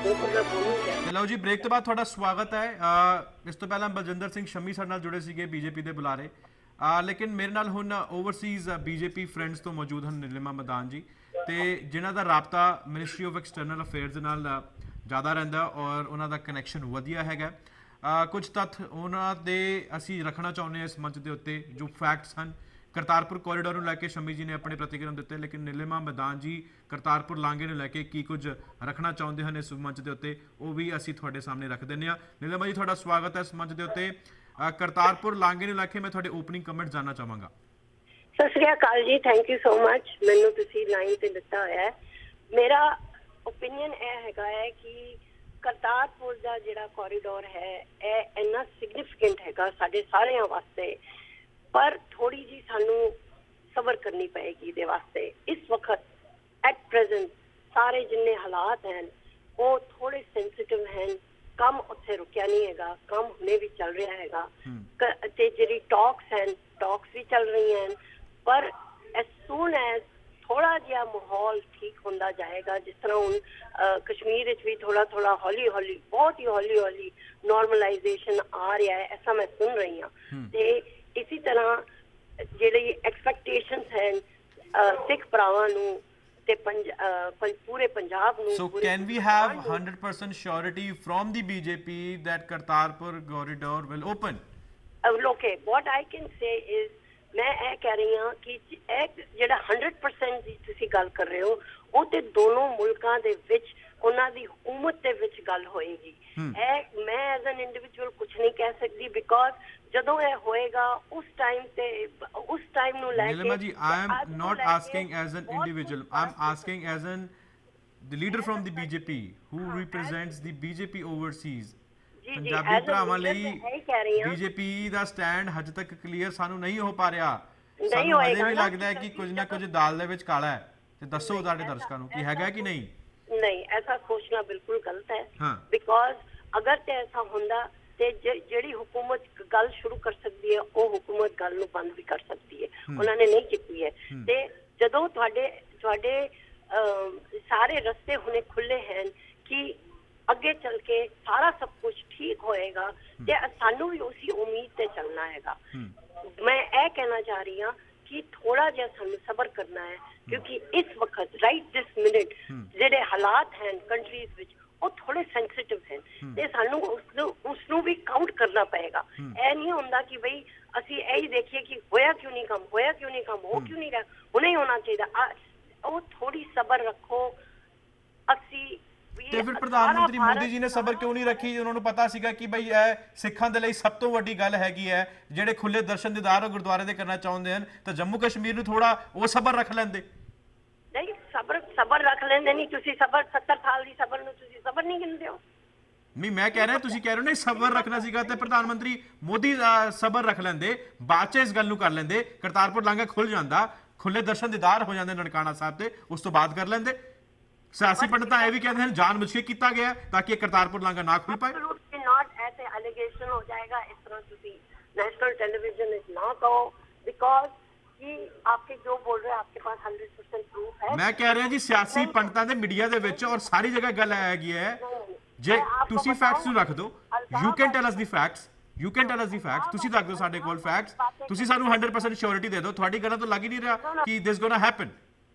ਚਲੋ ਜੀ, ਬ੍ਰੇਕ ਤੋਂ ਬਾਅਦ ਤੁਹਾਡਾ ਸਵਾਗਤ ਹੈ। ਇਸ ਤੋਂ ਪਹਿਲਾਂ ਬਲਜਿੰਦਰ ਸਿੰਘ ਸ਼ੰਮੀ ਸਾਡੇ ਨਾਲ ਜੁੜੇ ਸੀਗੇ ਬੀਜੇਪੀ ਦੇ ਬੁਲਾਰੇ, ਲੇਕਿਨ ਮੇਰੇ ਨਾਲ ਹੁਣ ਓਵਰਸੀਜ਼ ਬੀਜੇਪੀ ਫਰੈਂਡਸ ਤੋਂ ਮੌਜੂਦ ਹਨ ਨੀਲਿਮਾ ਮਦਾਨ ਜੀ, ਤੇ ਜਿਨ੍ਹਾਂ ਦਾ ਰਾਬਤਾ ਮਿਨਿਸਟਰੀ ਆਫ ਐਕਸਟਰਨਲ ਅਫੇਅਰਸ ਦੇ ਨਾਲ ਜ਼ਿਆਦਾ ਰਹਿੰਦਾ ਔਰ ਉਹਨਾਂ ਦਾ ਕਨੈਕਸ਼ਨ ਵਧੀਆ ਹੈਗਾ। ਕੁਝ ਤੱਥ ਉਹਨਾਂ ਦੇ ਅਸੀਂ ਰੱਖਣਾ ਚਾਹੁੰਦੇ ਹਾਂ ਇਸ ਮੰਚ ਦੇ ਉੱਤੇ, ਜੋ ਫੈਕਟਸ ਹਨ। ਕਰਤਾਰਪੁਰ ਕੋਰੀਡੋਰ ਨੂੰ ਲੈ ਕੇ ਸ਼ੰਮੀ ਜੀ ਨੇ ਆਪਣੇ ਪ੍ਰਤੀਕਰਮ ਦਿੱਤੇ, ਲੇਕਿਨ ਨੀਲਿਮਾ ਮਦਾਨ ਜੀ ਕਰਤਾਰਪੁਰ ਲਾਂਘੇ ਨੂੰ ਲੈ ਕੇ ਕੀ ਕੁਝ ਰੱਖਣਾ ਚਾਹੁੰਦੇ ਹਨ ਇਸ ਮੰਚ ਦੇ ਉੱਤੇ, ਉਹ ਵੀ ਅਸੀਂ ਤੁਹਾਡੇ ਸਾਹਮਣੇ ਰੱਖ ਦਿੰਦੇ ਹਾਂ। ਨੀਲਿਮਾ ਜੀ, ਤੁਹਾਡਾ ਸਵਾਗਤ ਹੈ ਇਸ ਮੰਚ ਦੇ ਉੱਤੇ। ਕਰਤਾਰਪੁਰ ਲਾਂਘੇ ਨੂੰ ਲੈ ਕੇ ਮੈਂ ਤੁਹਾਡੇ ਓਪਨਿੰਗ ਕਮੈਂਟ ਜਾਨਣਾ ਚਾਹਾਂਗਾ। ਸਤਿ ਸ਼੍ਰੀ ਅਕਾਲ ਜੀ, ਥੈਂਕ ਯੂ ਸੋ ਮਚ, ਮੈਨੂੰ ਤੁਸੀਂ ਲਾਈਨ ਤੇ ਦਿੱਤਾ ਹੋਇਆ ਹੈ। ਮੇਰਾ ਓਪੀਨੀਅਨ ਇਹ ਹੈਗਾ ਹੈ ਕਿ ਕਰਤਾਰਪੁਰ ਦਾ ਜਿਹੜਾ ਕੋਰੀਡੋਰ ਹੈ ਇਹ ਇੰਨਾ ਸਿਗਨੀਫੀਕੈਂਟ ਹੈਗਾ ਸਾਡੇ ਸਾਰਿਆਂ ਵਾਸਤੇ, ਪਰ ਥੋੜੀ ਜੀ ਸਾਨੂੰ ਸਬਰ ਕਰਨੀ ਪਏਗੀ ਇਹਦੇ ਵਾਸਤੇ। ਇਸ ਵਕਤ ਐਟ ਪ੍ਰੈਜ਼ੈਂਟ ਸਾਰੇ ਜਿੰਨੇ ਹਾਲਾਤ ਹਨ ਉਹ ਥੋੜੇ ਸੈਂਸਿਟਿਵ ਹਨ। ਕੰਮ ਉੱਥੇ ਰੁਕਿਆ ਨਹੀਂ ਹੈਗਾ, ਕੰਮ ਹੁਣੇ ਵੀ ਚੱਲ ਰਿਹਾ ਹੈਗਾ ਤੇ ਜਿਹੜੀ ਟਾਕਸ ਹਨ ਟਾਕਸ ਵੀ ਚੱਲ ਰਹੀਆਂ ਹਨ, ਪਰ ਐਸ ਸੂਨ ਐਜ਼ ਥੋੜਾ ਜਿਹਾ ਮਾਹੌਲ ਠੀਕ ਹੁੰਦਾ ਜਾਏਗਾ, ਜਿਸ ਤਰ੍ਹਾਂ ਹੁਣ ਕਸ਼ਮੀਰ ਵਿੱਚ ਵੀ ਥੋੜਾ ਥੋੜਾ ਹੌਲੀ ਹੌਲੀ ਬਹੁਤ ਹੀ ਹੌਲੀ ਹੌਲੀ ਨੋਰਮਲਾਈਜੇਸ਼ਨ ਆ ਰਿਹਾ ਹੈ, ਐਸਾ ਮੈਂ ਸੁਣ ਰਹੀ ਹਾਂ। ਤੇ ਇਸੇ ਤਰ੍ਹਾਂ ਜਿਹੜੀ ਐਕਸਪੈਕਟੇਸ਼ਨਸ ਹਨ ਸਿੱਖ ਭਰਾਵਾਂ ਨੂੰ ਤੇ ਪੂਰੇ ਪੰਜਾਬ ਨੂੰ। So can we have one hundred percent surety from the B J P that Kartarpur corridor will open? Okay, what I can say is ਮੈਂ ਇਹ ਕਹਿ ਰਹੀ ਹਾਂ ਕਿ ਇਹ ਜਿਹੜਾ ਹੰਡਰਡ ਪਰਸੈਂਟ ਦੀ ਤੁਸੀਂ ਗੱਲ ਕਰ ਰਹੇ ਹੋ ਉਹ ਤੇ ਦੋਨੋਂ ਮੁਲਕਾਂ ਦੇ ਵਿੱਚ ਉਹਨਾਂ ਦੀ ਹਕੂਮਤ ਦੇ ਵਿੱਚ ਗੱਲ ਹੋਏਗੀ। ਇਹ ਮੈਂ ਐਜ਼ ਐਨ ਇੰਡੀਵਿਜੂਅਲ ਕੁਝ ਨਹੀਂ ਕਹਿ ਸਕਦੀ, ਬਿਕੋਜ਼ ਜਦੋਂ ਇਹ ਹੋਏਗਾ ਉਸ ਟਾਈਮ ਤੇ ਉਸ ਟਾਈਮ ਨੂੰ ਲੈ ਕੇ। ਨੀਲਿਮਾ ਜੀ, I am not asking as an individual, I am asking as an the leader from the B J P who represents the B J P overseas। Punjabi ਭਰਾਵਾਂ ਲਈ ਬੀਜੇਪੀ ਦਾ ਸਟੈਂਡ ਹਜੇ ਤੱਕ ਕਲੀਅਰ ਸਾਨੂੰ ਨਹੀਂ ਹੋ ਪਾ ਰਿਹਾ। ਸਾਨੂੰ ਹਜੇ ਵੀ ਲੱਗਦਾ ਹੈ ਕਿ ਕੁਝ ਨਾ ਕੁਝ ਦਾਲ ਦੇ ਵਿੱਚ ਕਾਲਾ ਹੈ। ਤੇ ਦੱਸੋ ਤੁਹਾਡੇ ਦਰਸ਼ਕਾਂ ਨੂੰ ਕਿ ਹੈਗਾ ਕਿ ਨਹੀਂ? ਨਹੀਂ, ਐਸਾ ਸੋਚਣਾ ਬਿਲਕੁਲ ਗਲਤ ਹੈ, ਬਿਕੋਜ਼ ਅਗਰ ਤੇ ਐਸਾ ਹੁੰਦਾ ਤੇ ਜਿਹੜੀ ਹੁਕੂਮਤ ਗੱਲ ਸ਼ੁਰੂ ਕਰ ਸਕਦੀ ਹੈ ਉਹ ਹੁਕੂਮਤ ਗੱਲ ਨੂੰ ਬੰਦ ਵੀ ਕਰ ਸਕਦੀ ਹੈ। ਉਹਨਾਂ ਨੇ ਨਹੀਂ ਕੀਤੀ ਹੈ। ਤੇ ਜਦੋਂ ਤੁਹਾਡੇ ਤੁਹਾਡੇ ਸਾਰੇ ਰਸਤੇ ਹੁਣੇ ਖੁੱਲੇ ਹਨ ਕਿ ਅੱਗੇ ਚੱਲ ਕੇ ਸਾਰਾ ਸਭ ਕੁਝ ਠੀਕ ਹੋਏਗਾ ਤੇ ਸਾਨੂੰ ਵੀ ਉਸੇ ਉਮੀਦ ਤੇ ਚੱਲਣਾ ਹੈਗਾ। ਮੈਂ ਇਹ ਕਹਿਣਾ ਚਾਹ ਰਹੀ ਹਾਂ ਕਿ ਥੋੜਾ ਜਿਹਾ ਸਾਨੂੰ ਸਬਰ ਕਰਨਾ ਹੈ, ਕਿਉਂਕਿ ਇਸ ਵਕਤ ਰਾਈਟ ਦਿਸ ਮਿੰਟ ਜਿਹੜੇ ਹਾਲਾਤ ਹਨ ਕੰਟਰੀਜ਼ ਵਿੱਚ ਉਹ ਥੋੜੇ ਸੈਂਸਿਟਿਵ ਹਨ ਤੇ ਸਾਨੂੰ ਉਸਨੂੰ ਉਸਨੂੰ ਵੀ ਕਾਊਂਟ ਕਰਨਾ ਪਏਗਾ। ਇਹ ਨਹੀਂ ਹੁੰਦਾ ਕਿ ਬਈ ਅਸੀਂ ਇਹ ਹੀ ਦੇਖੀਏ ਕਿ ਹੋਇਆ ਕਿਉਂ ਨਹੀਂ ਕੰਮ, ਹੋਇਆ ਕਿਉਂ ਨਹੀਂ ਕੰਮ, ਹੋ ਕਿਉਂ ਨਹੀਂ ਰਿਹਾ, ਹੁਣੇ ਹੋਣਾ ਚਾਹੀਦਾ। ਉਹ ਥੋੜੀ ਸਬਰ ਰੱਖੋ। ਅਸੀਂ ਤੇ ਫਿਰ ਪ੍ਰਧਾਨ ਮੰਤਰੀ ਮੋਦੀ ਜੀ ਨੇ ਸਬਰ ਕਿਉਂ ਨਹੀਂ ਰੱਖੀ? ਉਹਨਾਂ ਨੂੰ ਪਤਾ ਸੀਗਾ ਕਿ ਬਈ ਇਹ ਸਿੱਖਾਂ ਦੇ ਲਈ ਸਭ ਤੋਂ ਵੱਡੀ ਗੱਲ ਹੈਗੀ ਹੈ, ਜਿਹੜੇ ਖੁੱਲੇ ਦਰਸ਼ਨ ਦੀਦਾਰ ਉਹ ਗੁਰਦੁਆਰੇ ਦੇ ਕਰਨਾ ਚਾਹੁੰਦੇ ਹਨ, ਤਾਂ ਜੰਮੂ ਕਸ਼ਮੀਰ ਨੂੰ ਥੋੜਾ ਉਹ ਸਬਰ ਰੱਖ ਲੈਂਦੇ। ਨਹੀਂ, ਸਬਰ ਸਬਰ ਰੱਖ ਲੈਂਦੇ ਨਹੀਂ। ਤੁਸੀਂ ਸਬਰ ਸੱਤਰ ਸਾਲ ਦੀ ਸਬਰ ਨੂੰ ਤੁਸੀਂ ਸਬਰ ਨਹੀਂ ਗਿਣਦੇ ਹੋ। ਨਹੀਂ, ਮੈਂ ਕਹਿ ਰਿਹਾ ਤੁਸੀਂ ਕਹਿ ਰਹੇ ਹੋ ਨਹੀਂ ਸਬਰ ਰੱਖਣਾ ਸੀਗਾ ਤੇ ਪ੍ਰਧਾਨ ਮੰਤਰੀ ਮੋਦੀ ਸਬਰ ਰੱਖ ਲੈਂਦੇ, ਬਾਅਦ ਚ ਇਸ ਗੱਲ ਨੂੰ ਕਰ ਲੈਂਦੇ, ਕਰਤਾਰਪੁਰ ਲਾਂਘਾ ਖੁੱਲ ਜਾਂਦਾ, ਖੁੱਲੇ ਦਰਸ਼ਨ ਦੀਦਾਰ ਹੋ ਜਾਂਦੇ ਨਨਕਾਣਾ ਸਾਹਿਬ ਤੇ, ਉਸ ਤੋਂ ਬਾਅਦ ਕਰ ਲੈਂਦੇ। ਸਿਆਸੀ ਪੰਡਤ ਇਹ ਵੀ ਕਹਿੰਦੇ ਹਨ ਜਾਣ ਬੁੱਝ ਕੇ ਕੀਤਾ ਗਿਆ ਤਾਂ ਕਿ ਕਰਤਾਰਪੁਰ ਲਾਂਘਾ ਨਾ ਖੁੱਲ ਪਾਏ। not ऐसे allegation हो जाएगा, इस तरह ਤੁਸੀਂ नेशनल टेलीविजन में ना कहो, because कि आपके जो बोल रहे हैं आपके पास हंड्रेड परसेंट प्रूफ है। मैं कह रहा जी सियासी पंडितां दे मीडिया दे विच और सारी जगह गल हैगी है, जे तुसी फैक्ट्स ਨੂੰ ਰੱਖ ਦਿਓ, you can tell us the facts, you can tell us the facts, ਤੁਸੀਂ ਰੱਖ ਦਿਓ ਸਾਡੇ ਕੋਲ ਫੈਕਟਸ, ਤੁਸੀਂ ਸਾਨੂੰ ਹੰਡਰਡ ਪਰਸੈਂਟ ਸ਼ੋਰਿਟੀ ਦੇ ਦਿਓ। ਤੁਹਾਡੀ ਗੱਲਾਂ ਤੋਂ ਲੱਗ ਹੀ ਨਹੀਂ ਰਿਹਾ ਕਿ this gonna happen।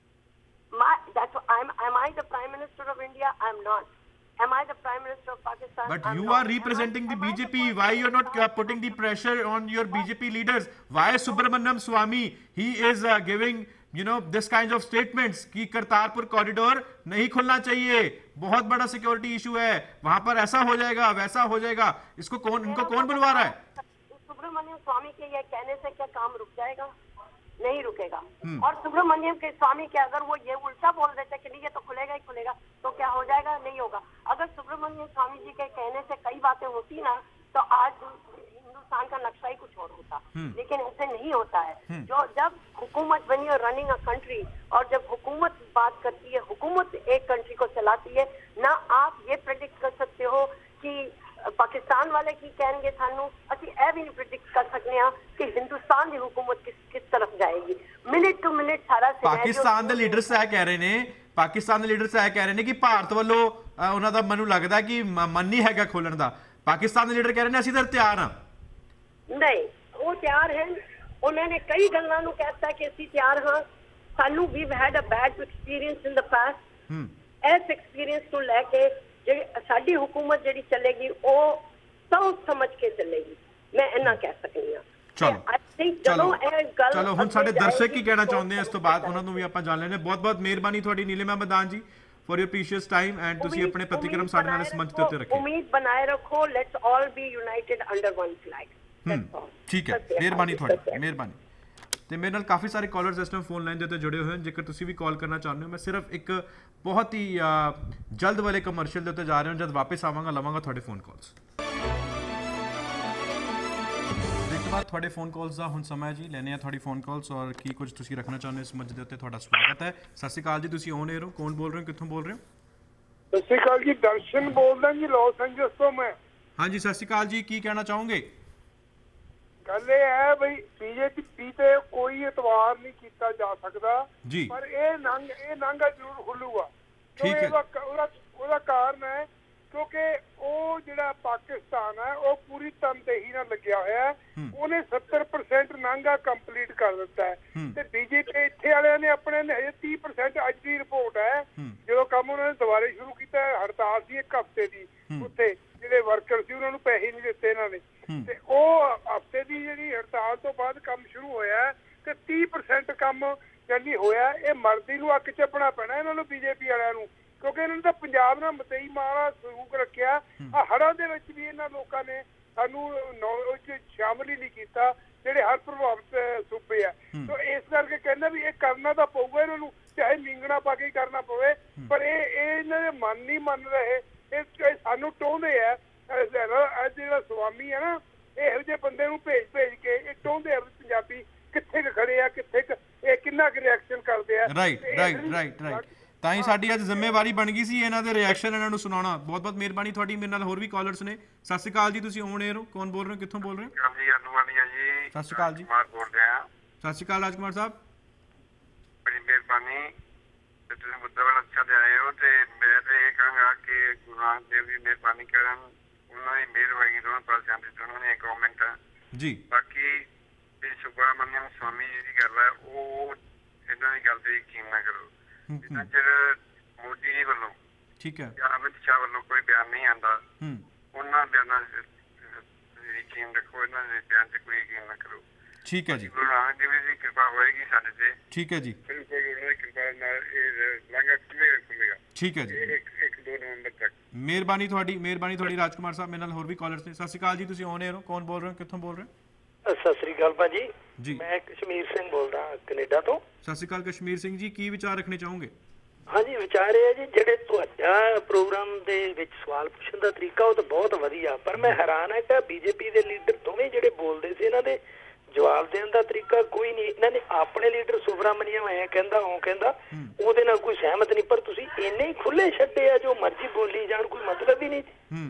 My, that's what, I'm, am I the Prime Minister of India? I'm not. Am I the Prime Minister of Pakistan? But I'm you not. are representing the B J P. Why you're not uh, putting the pressure on your B J P leaders? Why Subramaniam Swamy, he is uh, giving, you know, this kind of statements कि करतारपुर कॉरिडोर नहीं खुलना चाहिए, बहुत बड़ा सिक्योरिटी इशू है, वहां पर ऐसा हो जाएगा वैसा हो जाएगा। इसको कौन, इनको कौन बुलवा रहा है? सुब्रमण्यम स्वामी के ये कहने से क्या काम रुक जाएगा? नहीं रुकेगा। और सुब्रमण्यम के स्वामी के अगर वो ये उल्टा बोल देते कि नहीं ये तो खुलेगा ही खुलेगा, तो क्या हो जाएगा? नहीं होगा। अगर सुब्रमण्यम स्वामी जी के कहने से कई बातें होती ना तो आज हिंदुस्तान का नक्शा ही कुछ और होता, लेकिन ऐसे नहीं होता है। जो जब हुकूमत बनी और रनिंग अ कंट्री, और जब हुकूमत बात करती है, हुकूमत एक कंट्री को चलाती है ना, आप ये प्रेडिक्ट कर सकते हो कि पाकिस्तान वाले की कहेंगे सानू, ਅਸੀਂ ਇਹ ਵੀ ਨਹੀਂ ਪ੍ਰੈਡਿਕਟ ਕਰ ਸਕਦੇ ਹਾਂ ਕਿ ਹਿੰਦੁਸਤਾਨ ਦੀ ਹੁਕੂਮਤ ਕਿਸ ਕਿਸ ਤਰਫ ਜਾਏਗੀ। ਮਿੰਟ ਟੂ ਮਿੰਟ ਸਾਰਾ ਪਾਕਿਸਤਾਨ ਦੇ ਲੀਡਰਸ ਇਹ ਕਹਿ ਰਹੇ ਨੇ, ਪਾਕਿਸਤਾਨ ਦੇ ਲੀਡਰਸ ਇਹ ਕਹਿ ਰਹੇ ਨੇ ਕਿ ਭਾਰਤ ਵੱਲੋਂ ਉਹਨਾਂ ਦਾ ਮੈਨੂੰ ਲੱਗਦਾ ਕਿ ਮਨ ਨਹੀਂ ਹੈਗਾ ਖੋਲਣ ਦਾ। ਪਾਕਿਸਤਾਨ ਦੇ ਲੀਡਰ ਕਹਿ ਰਹੇ ਨੇ ਅਸੀਂ ਤਾਂ ਤਿਆਰ ਹਾਂ। ਨਹੀਂ, ਉਹ ਤਿਆਰ ਹਨ। ਉਹਨਾਂ ਨੇ ਕਈ ਗੱਲਾਂ ਨੂੰ ਕਹਿਤਾ ਕਿ ਅਸੀਂ ਤਿਆਰ ਹਾਂ। ਸਾਨੂੰ ਵੀ had a bad experience in the past. ਇਸ ਐਕਸਪੀਰੀਅੰਸ ਨੂੰ ਲੈ ਕੇ ਜਿਹੜੀ ਸਾਡੀ ਹੁਕੂਮਤ ਜਿਹੜੀ ਚੱਲੇਗੀ ਉਹ ਸੋਚ ਸਮਝ ਕੇ ਚੱਲੇਗੀ, ਮੈਂ ਇੰਨਾ ਕਹਿ ਸਕਦੀ ਹਾਂ। ਚਲੋ ਚਲੋ ਹੁਣ ਸਾਡੇ ਦਰਸ਼ਕ ਕੀ ਕਹਿਣਾ ਚਾਹੁੰਦੇ ਆ ਇਸ ਤੋਂ ਬਾਅਦ ਉਹਨਾਂ ਨੂੰ ਵੀ ਆਪਾਂ ਜਾਣ ਲੈਣੇ। ਬਹੁਤ ਬਹੁਤ ਮਿਹਰਬਾਨੀ ਤੁਹਾਡੀ Nilima Madan ji for your precious time and ਤੁਸੀਂ ਆਪਣੇ ਪ੍ਰਤੀਕਰਮ ਸਾਡੇ ਨਾਲ ਇਸ ਮੰਚ ਤੇ ਉੱਤੇ ਰੱਖੇ। ਉਮੀਦ ਬਣਾਏ ਰੱਖੋ। Let's all be united under one flag. ਠੀਕ ਹੈ, ਮਿਹਰਬਾਨੀ ਤੁਹਾਡੀ, ਮਿਹਰਬਾਨੀ। ਤੇ ਮੇਰੇ ਨਾਲ ਕਾਫੀ ਸਾਰੇ ਕਾਲਰਸ ਇਸ ਟਾਈਮ ਫੋਨ ਲਾਈਨ ਦੇ ਉੱਤੇ ਜੁੜੇ ਹੋਏ ਹਨ। ਜੇਕਰ ਤੁਸੀਂ ਵੀ ਕਾਲ ਕਰਨਾ ਚਾਹੁੰਦੇ ਹੋ, ਮੈਂ ਸਿਰਫ ਇੱਕ ਬਹੁਤ ਹੀ ਜਲਦ ਵਾਲੇ ਕਮਰਸ਼ੀਅਲ ਦੇ ਉੱਤੇ ਜਾ ਰਿਹਾ ਹਾਂ। ਜਦ ਵਾਪਸ ਆਵਾਂਗਾ ਲਵਾਂਗਾ ਤੁਹਾਡੇ ਫੋਨ ਕਾਲਸ। ਬਾਅਦ ਤੁਹਾਡੇ ਫੋਨ ਕਾਲਸ ਦਾ ਹੁਣ ਸਮਾਂ ਜੀ, ਲੈਣੇ ਆ ਤੁਹਾਡੀ ਫੋਨ ਕਾਲਸ ਔਰ ਕੀ ਕੁਝ ਤੁਸੀਂ ਰੱਖਣਾ ਚਾਹੁੰਦੇ ਹੋ ਇਸ ਮੰਚ ਦੇ ਉੱਤੇ। ਤੁਹਾਡਾ ਸਵਾਗਤ ਹੈ। ਸਤਿ ਸ਼੍ਰੀ ਅਕਾਲ ਜੀ, ਤੁਸੀਂ ਔਨ 에ਅਰ ਹੋ, ਕੌਣ ਬੋਲ ਰਹੇ ਹੋ, ਕਿੱਥੋਂ ਬੋਲ ਰਹੇ ਹੋ? ਸਤਿ ਸ਼੍ਰੀ ਅਕਾਲ ਜੀ, ਦਰਸ਼ਨ ਬੋਲਦਾ ਜੀ, ਲਾਸ ਐਂਜਲਸ ਤੋਂ ਮੈਂ। ਹਾਂਜੀ ਸਤਿ ਸ਼੍ਰੀ ਅਕਾਲ ਜੀ, ਕੀ ਕਹਿਣਾ ਚਾਹੋਗੇ? ਗੱਲ ਇਹ ਹੈ ਬਈ ਬੀਜੇਪੀ ਤੇ ਕੋਈ ਇਤਵਾਰ ਨਹੀਂ ਕੀਤਾ ਜਾ ਸਕਦਾ ਜੀ, ਪਰ ਇਹ ਨੰਗ ਇਹ ਨਾਂਗਾ ਜ਼ਰੂਰ ਖੁੱਲੂਗਾ। ਠੀਕ ਹੈ। ਉਹਦਾ ਉਹਦਾ ਕਾਰਨ ਹੈ ਕਿਉਂਕਿ ਉਹ ਜਿਹੜਾ ਪਾਕਿਸਤਾਨ ਹੈ ਉਹ ਪੂਰੀ ਤਨਦੇਹੀ ਨਾਲ ਲੱਗਿਆ ਹੋਇਆ ਹੈ। ਉਹਨੇ ਸੱਤਰ ਪਰਸੈਂਟ ਨਾਂਗਾ ਕੰਪਲੀਟ ਕਰ ਦਿੱਤਾ ਹੈ ਤੇ ਬੀਜੇਪੀ ਇੱਥੇ ਵਾਲਿਆਂ ਨੇ ਆਪਣੇ ਨੇ ਹਜੇ ਤੀਹ ਪਰਸੈਂਟ, ਅੱਜ ਦੀ ਰਿਪੋਰਟ ਹੈ ਜਦੋਂ ਕੰਮ ਉਹਨਾਂ ਨੇ ਦੁਬਾਰੇ ਸ਼ੁਰੂ ਕੀਤਾ, ਹੜਤਾਲ ਸੀ ਇੱਕ ਹਫ਼ਤੇ ਦੀ, ਉੱਥੇ ਜਿਹੜੇ ਵਰਕਰ ਸੀ ਉਹਨਾਂ ਨੂੰ ਪੈਸੇ ਨਹੀਂ ਦਿੱਤੇ ਇਹਨਾਂ ਨੇ ਤੇ ਉਹ ਹਫ਼ਤੇ ਦੀ ਜਿਹੜੀ ਹੜਤਾਲ ਤੋਂ ਬਾਅਦ ਕੰਮ ਸ਼ੁਰੂ ਹੋਇਆ ਤੇ ਤੀਹ ਪਰਸੈਂਟ ਕੰਮ ਜਾਨੀ ਹੋਇਆ। ਇਹ ਮਰਦੀ ਨੂੰ ਅੱਗ ਚੱਪਣਾ ਪੈਣਾ ਇਹਨਾਂ ਨੂੰ, ਬੀਜੇਪੀ ਵਾਲਿਆਂ ਨੂੰ, ਕਿਉਂਕਿ ਇਹਨਾਂ ਨੇ ਤਾਂ ਪੰਜਾਬ ਨਾਲ ਮਤਈ ਮਾਰਾ ਸਲੂਕ ਰੱਖਿਆ। ਆ ਹੜ੍ਹਾਂ ਦੇ ਵਿੱਚ ਵੀ ਇਹਨਾਂ ਲੋਕਾਂ ਨੇ ਸਾਨੂੰ ਸ਼ਾਮਲ ਹੀ ਨਹੀਂ ਕੀਤਾ ਜਿਹੜੇ ਹੜ੍ਹ ਪ੍ਰਭਾਵਿਤ ਸੂਬੇ ਆ। ਸੋ ਇਸ ਕਰਕੇ ਕਹਿੰਦਾ ਵੀ ਇਹ ਕਰਨਾ ਤਾਂ ਪਊਗਾ ਇਹਨਾਂ ਨੂੰ, ਚਾਹੇ ਮੀਂਗਣਾ ਪਾ ਕੇ ਕਰਨਾ ਪਵੇ, ਪਰ ਇਹ ਇਹ ਇਹਨਾਂ ਦੇ ਮਨ ਨਹੀਂ ਮੰਨ ਰਹੇ। ਇਹ ਸਾਨੂੰ ਟੋਹਦੇ ਆ, ਜਿਹੜਾ ਸਵਾਮੀ ਹੈ ਨਾ, ਇਹੋ ਜਿਹੇ ਬੰਦੇ ਨੂੰ ਭੇਜ ਭੇਜ ਕੇ ਇਹ ਟੋਹਦੇ ਆ ਪੰਜਾਬੀ ਕਿੱਥੇ ਖੜੇ ਆ, ਕਿੱਥੇ ਇਹ ਕਿੰਨਾ ਕੁ ਰਿਐਕਸ਼ਨ ਕਰਦੇ ਆ। ਰਾਈਟ ਰਾਈਟ ਰਾਈਟ ਰਾਈਟ ਤਾਂ ਹੀ ਸਾਡੀ ਅੱਜ ਜ਼ਿੰਮੇਵਾਰੀ ਬਣ ਗਈ ਸੀ ਇਹਨਾਂ ਦੇ ਰਿਐਕਸ਼ਨ ਇਹਨਾਂ ਨੂੰ ਸੁਣਾਉਣਾ। ਬਹੁਤ ਬਹੁਤ ਮਿਹਰਬਾਨੀ ਤੁਹਾਡੀ। ਮੇਰੇ ਨਾਲ ਹੋਰ ਵੀ ਕਾਲਰਸ ਨੇ। ਸਤਿ ਸ਼੍ਰੀ ਅਕਾਲ ਜੀ, ਤੁਸੀਂ ਔਨ 에ਅਰ ਹੋ, ਕੌਣ ਬੋਲ ਰਹੇ ਹੋ, ਕਿੱਥੋਂ ਬੋਲ ਰਹੇ ਹੋ? ਸਤਿ ਸ਼੍ਰੀ ਅਕਾਲ ਜੀ। ਸਤਿ ਸ਼੍ਰੀ ਅਕਾਲ ਰਾਜਕੁਮਾਰ ਸਾਹਿਬ। ਬੜੀ ਮਿਹਰਬਾਨੀ, ਤੁਸੀਂ ਮੁੱਦਾ ਬੜਾ ਅੱਛਾ ਤੇ ਆਏ ਹੋ ਤੇ ਮੈਂ ਤੇ ਇਹ ਕਹਾਂਗਾ ਕਿ ਗੁਰੂ ਨਾਨਕ ਦੇਵ ਜੀ ਮਿਹਰਬਾਨੀ ਕਰਨ, ਉਹਨਾਂ ਦੀ ਮਿਹਰਬਾਨੀ ਦੋਨੋਂ ਪਾਸਿਆਂ ਤੇ ਦੋਨੋਂ ਨੇ ਗਵਰਨਮੈਂਟ ਜੀ। ਬਾਕੀ ਜਿਹੜੀ ਸੁਬਰਾਮਨਿਅਮ ਸਵਾਮੀ ਜੀ ਦੀ ਗੱਲ ਹੈ ਉਹ ਇਹਨਾਂ ਦੀ ਗੱਲ ਤੇ ਯਕੀਨ ਨਾ ਕਰੋ। ਜਿੰਨਾ ਚਿਰ ਮੋਦੀ ਜੀ ਵੱਲੋਂ ਠੀਕ ਹੈ ਜਾਂ ਅਮਿਤ ਸ਼ਾਹ ਵੱਲੋਂ ਕੋਈ ਬਿਆਨ ਨਹੀਂ ਆਉਂਦਾ ਉਹਨਾਂ ਬਿਆਨਾਂ ਯਕੀਨ ਰੱਖੋ, ਇਹਨਾਂ ਦੇ ਬਿਆਨ ਤੇ ਕੋਈ ਯਕੀਨ ਨਾ ਕਰੋ। ਠੀਕ ਹੈ ਜੀ। ਗੁਰੂ ਨਾਨਕ ਦੇਵ ਜੀ ਦੀ ਕਿਰਪਾ ਹੋਏਗੀ ਸਾਡੇ ਤੇ। ਠੀਕ ਹੈ ਜੀ। ਬਿਲਕੁਲ ਉਹਨਾਂ ਦੀ ਕਿਰਪਾ ਨਾਲ ਇਹ ਲਾਂਘਾ ਖੁੱਲੇਗਾ ਖੁੱਲੇਗਾ। ਠੀਕ ਹੈ ਜੀ। ਇੱਕ ਇੱਕ ਦੋ ਨਵੰਬਰ ਤੱਕ। ਮਿਹਰਬਾਨੀ ਤੁਹਾਡੀ, ਮਿਹਰਬਾਨੀ ਤੁਹਾਡੀ ਰਾਜਕੁਮਾਰ ਸਾਹਿਬ। ਮੇਰੇ ਨਾਲ ਹੋਰ ਵੀ ਕਾਲਰਸ ਨੇ। ਸਤਿ ਸ਼੍ਰੀ ਅਕਾਲ ਜੀ, ਤੁਸੀਂ ਔਨ 에ਅਰ ਹੋ, ਕੌਣ ਬੋਲ ਰਹੇ ਹੋ, ਕਿੱਥੋਂ ਬੋਲ ਰਹੇ ਹੋ? ਸਤਿ ਸ੍ਰੀ ਅਕਾਲ ਭਾਜੀ ਜੀ, ਮੈਂ ਕਸ਼ਮੀਰ ਸਿੰਘ ਬੋਲਦਾ ਕੈਨੇਡਾ ਤੋਂ। ਸਤਿ ਸ਼੍ਰੀ ਅਕਾਲ ਕਸ਼ਮੀਰ ਸਿੰਘ ਜੀ, ਕੀ ਵਿਚਾਰ ਰੱਖਣੇ ਚਾਹੋਗੇ? ਹਾਂਜੀ ਵਿਚਾਰ ਇਹ ਹੈ ਜੀ, ਜਿਹੜੇ ਤੁਹਾਡਾ ਪ੍ਰੋਗਰਾਮ ਦੇ ਵਿੱਚ ਸਵਾਲ ਪੁੱਛਣ ਦਾ ਤਰੀਕਾ ਉਹ ਤਾਂ ਬਹੁਤ ਵਧੀਆ, ਪਰ ਮੈਂ ਹੈਰਾਨ ਹੈ ਕਿ ਬੀਜੇਪੀ ਦੇ ਲੀਡਰ ਦੋਵੇਂ ਜਿਹੜੇ ਬੋਲਦੇ ਸੀ ਇਹਨਾਂ ਦੇ ਜਵਾਬ ਦੇਣ ਦਾ ਤਰੀਕਾ ਕੋਈ ਨਹੀਂ। ਇਹਨਾਂ ਨੇ ਆਪਣੇ ਲੀਡਰ ਸੁਬਰਾਮਨੀਅਮ ਐ ਕਹਿੰਦਾ, ਉਹ ਕਹਿੰਦਾ, ਉਹਦੇ ਨਾਲ ਕੋਈ ਸਹਿਮਤ ਨਹੀਂ, ਪਰ ਤੁਸੀਂ ਇੰਨੇ ਹੀ ਖੁੱਲੇ ਛੱਡੇ ਆ ਜੋ ਮਰਜ਼ੀ ਬੋਲੀ ਜਾਣ, ਕੋਈ ਮਤਲਬ ਹੀ ਨਹੀਂ।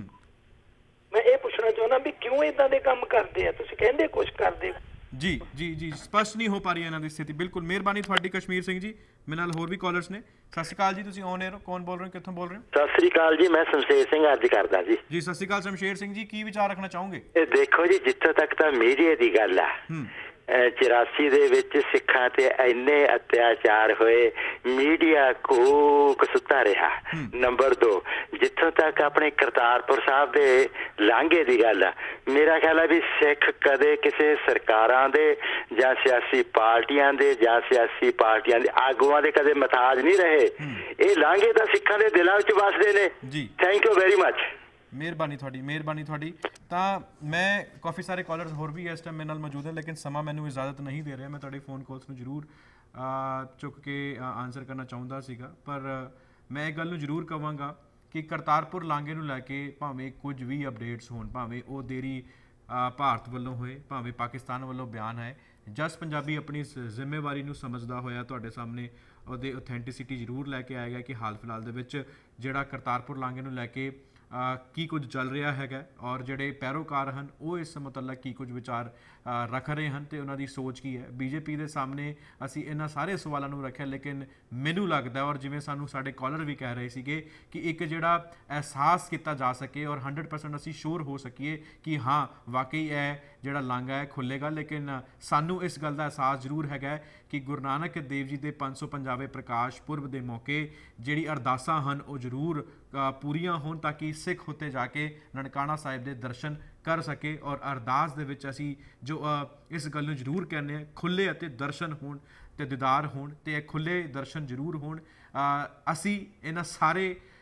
ਮੈਂ ਇਹ ਪੁੱਛਣਾ ਚਾਹੁੰਦਾ ਵੀ ਕਿਉਂ ਏਦਾਂ ਦੇ ਕੰਮ ਕਰਦੇ ਆ? ਤੁਸੀਂ ਕਹਿੰਦੇ ਕੁਝ ਕਰਦੇ। ਜੀ ਜੀ ਜੀ ਸਪਸ਼ਟ ਨਹੀਂ ਹੋ ਪਾ ਰਹੀ ਇਹਨਾਂ ਦੀ ਸਥਿਤੀ। ਬਿਲਕੁਲ ਮਿਹਰਬਾਨੀ ਤੁਹਾਡੀ ਕਸ਼ਮੀਰ ਸਿੰਘ ਜੀ। ਮੇਰੇ ਨਾਲ ਹੋਰ ਵੀ ਕਾਲਰਸ ਨੇ। ਸਤਿ ਸ਼੍ਰੀ ਅਕਾਲ ਜੀ, ਤੁਸੀਂ ਔਨ 에ਅਰ ਹੋ, ਕੌਣ ਬੋਲ ਰਹੇ ਹੋ, ਕਿੱਥੋਂ ਬੋਲ ਰਹੇ ਹੋ? ਸਤਿ ਸ਼੍ਰੀ ਅਕਾਲ ਜੀ, ਮੈਂ ਸ਼ਮਸ਼ੇਰ ਸਿੰਘ ਅੱਜ ਕਰਦਾ ਜੀ। ਜੀ ਸਤਿ ਸ਼੍ਰੀ ਅਕਾਲ ਸ਼ਮਸ਼ੇਰ ਸਿੰਘ ਜੀ, ਕੀ ਵਿਚਾਰ ਰੱਖਣਾ ਚਾਹੋਗੇ? ਇਹ ਦੇਖੋ ਜੀ, ਜਿੱਥੋਂ ਤੱਕ ਤਾਂ ਮੀਡੀਆ ਦੀ ਗੱਲ ਆ, ਚੁਰਾਸੀ ਦੇ ਵਿੱਚ ਸਿੱਖਾਂ ਤੇ ਇੰਨੇ ਅਤਿਆਚਾਰ ਹੋਏ, ਮੀਡੀਆ ਕੂਕ ਸੁੱਤਾ ਰਿਹਾ। ਨੰਬਰ ਦੋ, ਜਿੱਥੋਂ ਤੱਕ ਆਪਣੇ ਕਰਤਾਰਪੁਰ ਸਾਹਿਬ ਦੇ ਲਾਂਘੇ ਦੀ ਗੱਲ ਆ, ਮੇਰਾ ਖਿਆਲ ਹੈ ਵੀ ਸਿੱਖ ਕਦੇ ਕਿਸੇ ਸਰਕਾਰਾਂ ਦੇ ਜਾਂ ਸਿਆਸੀ ਪਾਰਟੀਆਂ ਦੇ ਜਾਂ ਸਿਆਸੀ ਪਾਰਟੀਆਂ ਦੇ ਆਗੂਆਂ ਦੇ ਕਦੇ ਮਥਾਜ ਨਹੀਂ ਰਹੇ। ਇਹ ਲਾਂਘੇ ਤਾਂ ਸਿੱਖਾਂ ਦੇ ਦਿਲਾਂ ਵਿੱਚ ਵੱਸਦੇ ਨੇ ਜੀ। Thank you very much. ਮਿਹਰਬਾਨੀ ਤੁਹਾਡੀ, ਮਿਹਰਬਾਨੀ ਤੁਹਾਡੀ। ਤਾਂ ਮੈਂ ਕਾਫੀ ਸਾਰੇ ਕਾਲਰਸ ਹੋਰ ਵੀ ਇਸ ਟਾਈਮ ਮੇਰੇ ਨਾਲ ਮੌਜੂਦ ਹੈ, ਲੇਕਿਨ ਸਮਾਂ ਮੈਨੂੰ ਇਜਾਜ਼ਤ ਨਹੀਂ ਦੇ ਰਿਹਾ। ਮੈਂ ਤੁਹਾਡੇ ਫੋਨ ਕਾਲਸ ਨੂੰ ਜ਼ਰੂਰ ਚੁੱਕ ਕੇ ਆਨਸਰ ਕਰਨਾ ਚਾਹੁੰਦਾ ਸੀਗਾ, ਪਰ ਮੈਂ ਇਹ ਗੱਲ ਨੂੰ ਜ਼ਰੂਰ ਕਹਾਂਗਾ ਕਿ ਕਰਤਾਰਪੁਰ ਲਾਂਘੇ ਨੂੰ ਲੈ ਕੇ ਭਾਵੇਂ ਕੁਝ ਵੀ ਅਪਡੇਟਸ ਹੋਣ, ਭਾਵੇਂ ਉਹ ਦੇਰੀ ਭਾਰਤ ਵੱਲੋਂ ਹੋਏ, ਭਾਵੇਂ ਪਾਕਿਸਤਾਨ ਵੱਲੋਂ ਬਿਆਨ ਹੈ, ਜਸ ਪੰਜਾਬੀ ਆਪਣੀ ਜ਼ਿੰਮੇਵਾਰੀ ਨੂੰ ਸਮਝਦਾ ਹੋਇਆ ਤੁਹਾਡੇ ਸਾਹਮਣੇ ਉਹਦੇ ਔਥੈਂਟਿਸਿਟੀ ਜ਼ਰੂਰ ਲੈ ਕੇ ਆਏਗਾ ਕਿ ਹਾਲ ਫਿਲਹਾਲ ਦੇ ਵਿੱਚ ਜਿਹੜਾ ਕਰਤਾਰਪੁਰ ਲਾਂਘੇ ਨੂੰ ਲੈ ਕੇ ਕੀ ਕੁਝ ਚੱਲ ਰਿਹਾ ਹੈਗਾ ਔਰ ਜਿਹੜੇ ਪੈਰੋਕਾਰ ਹਨ ਉਹ ਇਸ ਮੁਤਲਕ ਕੀ ਕੁਝ ਵਿਚਾਰ ਰੱਖ ਰਹੇ ਹਨ ਤੇ ਉਹਨਾਂ ਦੀ ਸੋਚ ਕੀ ਹੈ। ਬੀਜੇਪੀ ਦੇ ਸਾਹਮਣੇ ਅਸੀਂ ਇਹਨਾਂ ਸਾਰੇ ਸਵਾਲਾਂ ਨੂੰ ਰੱਖਿਆ, ਲੇਕਿਨ ਮੈਨੂੰ ਲੱਗਦਾ ਔਰ ਜਿਵੇਂ ਸਾਨੂੰ ਸਾਡੇ ਕਾਲਰ ਵੀ ਕਹਿ ਰਹੇ ਸੀਗੇ ਕਿ ਇੱਕ ਜਿਹੜਾ ਅਹਿਸਾਸ ਕੀਤਾ ਜਾ ਸਕੇ ਔਰ ਹੰਡਰਡ ਪਰਸੈਂਟ ਅਸੀਂ ਸ਼ੋਰ ਹੋ ਸਕੀਏ ਕਿ ਹਾਂ ਵਾਕਈ ਇਹ ਜਿਹੜਾ ਲਾਂਘਾ ਹੈ ਖੁੱਲ੍ਹੇਗਾ, ਲੇਕਿਨ ਸਾਨੂੰ ਇਸ ਗੱਲ ਦਾ ਅਹਿਸਾਸ ਜ਼ਰੂਰ ਹੈਗਾ ਕਿ ਗੁਰੂ ਨਾਨਕ ਦੇਵ ਜੀ ਦੇ ਪੰਜ ਸੌ ਪੰਜਾਵੇਂ ਪ੍ਰਕਾਸ਼ ਪੁਰਬ ਦੇ ਮੌਕੇ ਜਿਹੜੀ ਅਰਦਾਸਾਂ ਹਨ ਉਹ ਜ਼ਰੂਰ ਪੂਰੀਆਂ ਹੋਣ ਤਾਂ ਕਿ ਸਿੱਖ ਉੱਤੇ ਜਾ ਕੇ ਨਨਕਾਣਾ ਸਾਹਿਬ ਦੇ ਦਰਸ਼ਨ ਕਰ ਸਕੇ। ਔਰ ਅਰਦਾਸ ਦੇ ਵਿੱਚ ਅਸੀਂ ਜੋ ਇਸ ਗੱਲ ਨੂੰ ਜ਼ਰੂਰ ਕਹਿੰਦੇ ਹਾਂ ਖੁੱਲ੍ਹੇ ਅਤੇ ਦਰਸ਼ਨ ਹੋਣ ਅਤੇ ਦੀਦਾਰ ਹੋਣ ਅਤੇ ਇਹ ਖੁੱਲ੍ਹੇ ਦਰਸ਼ਨ ਜ਼ਰੂਰ ਹੋਣ। ਅਸੀਂ ਇਹਨਾਂ ਸਾਰੇ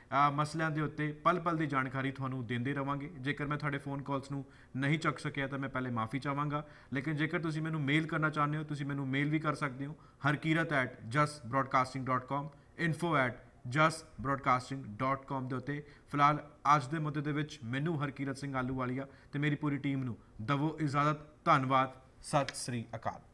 ਮਸਲਿਆਂ ਦੇ ਉੱਤੇ ਪਲ ਪਲ ਦੀ ਜਾਣਕਾਰੀ ਤੁਹਾਨੂੰ ਦਿੰਦੇ ਰਵਾਂਗੇ। ਜੇਕਰ ਮੈਂ ਤੁਹਾਡੇ ਫੋਨ ਕਾਲਸ ਨੂੰ ਨਹੀਂ ਚੱਕ ਸਕਿਆ ਤਾਂ ਮੈਂ ਪਹਿਲੇ ਮਾਫੀ ਚਾਹਾਂਗਾ, ਲੇਕਿਨ ਜੇਕਰ ਤੁਸੀਂ ਮੈਨੂੰ ਮੇਲ ਕਰਨਾ ਚਾਹੁੰਦੇ ਹੋ ਤੁਸੀਂ ਮੈਨੂੰ ਮੇਲ ਵੀ ਕਰ ਸਕਦੇ ਹੋ Harkirat at Jus broadcasting dot com, info at Jus broadcasting dot com ਦੇ ਉੱਤੇ। ਫਿਲਹਾਲ ਅੱਜ ਦੇ ਮੁੱਦੇ ਦੇ ਵਿੱਚ ਮੈਨੂੰ ਹਰਕੀਰਤ ਸਿੰਘ ਆਲੂਵਾਲੀਆ ਤੇ ਮੇਰੀ ਪੂਰੀ ਟੀਮ ਨੂੰ ਦਵੋ ਇਜਾਜ਼ਤ। ਧੰਨਵਾਦ। ਸਤਿ ਸ੍ਰੀ ਅਕਾਲ।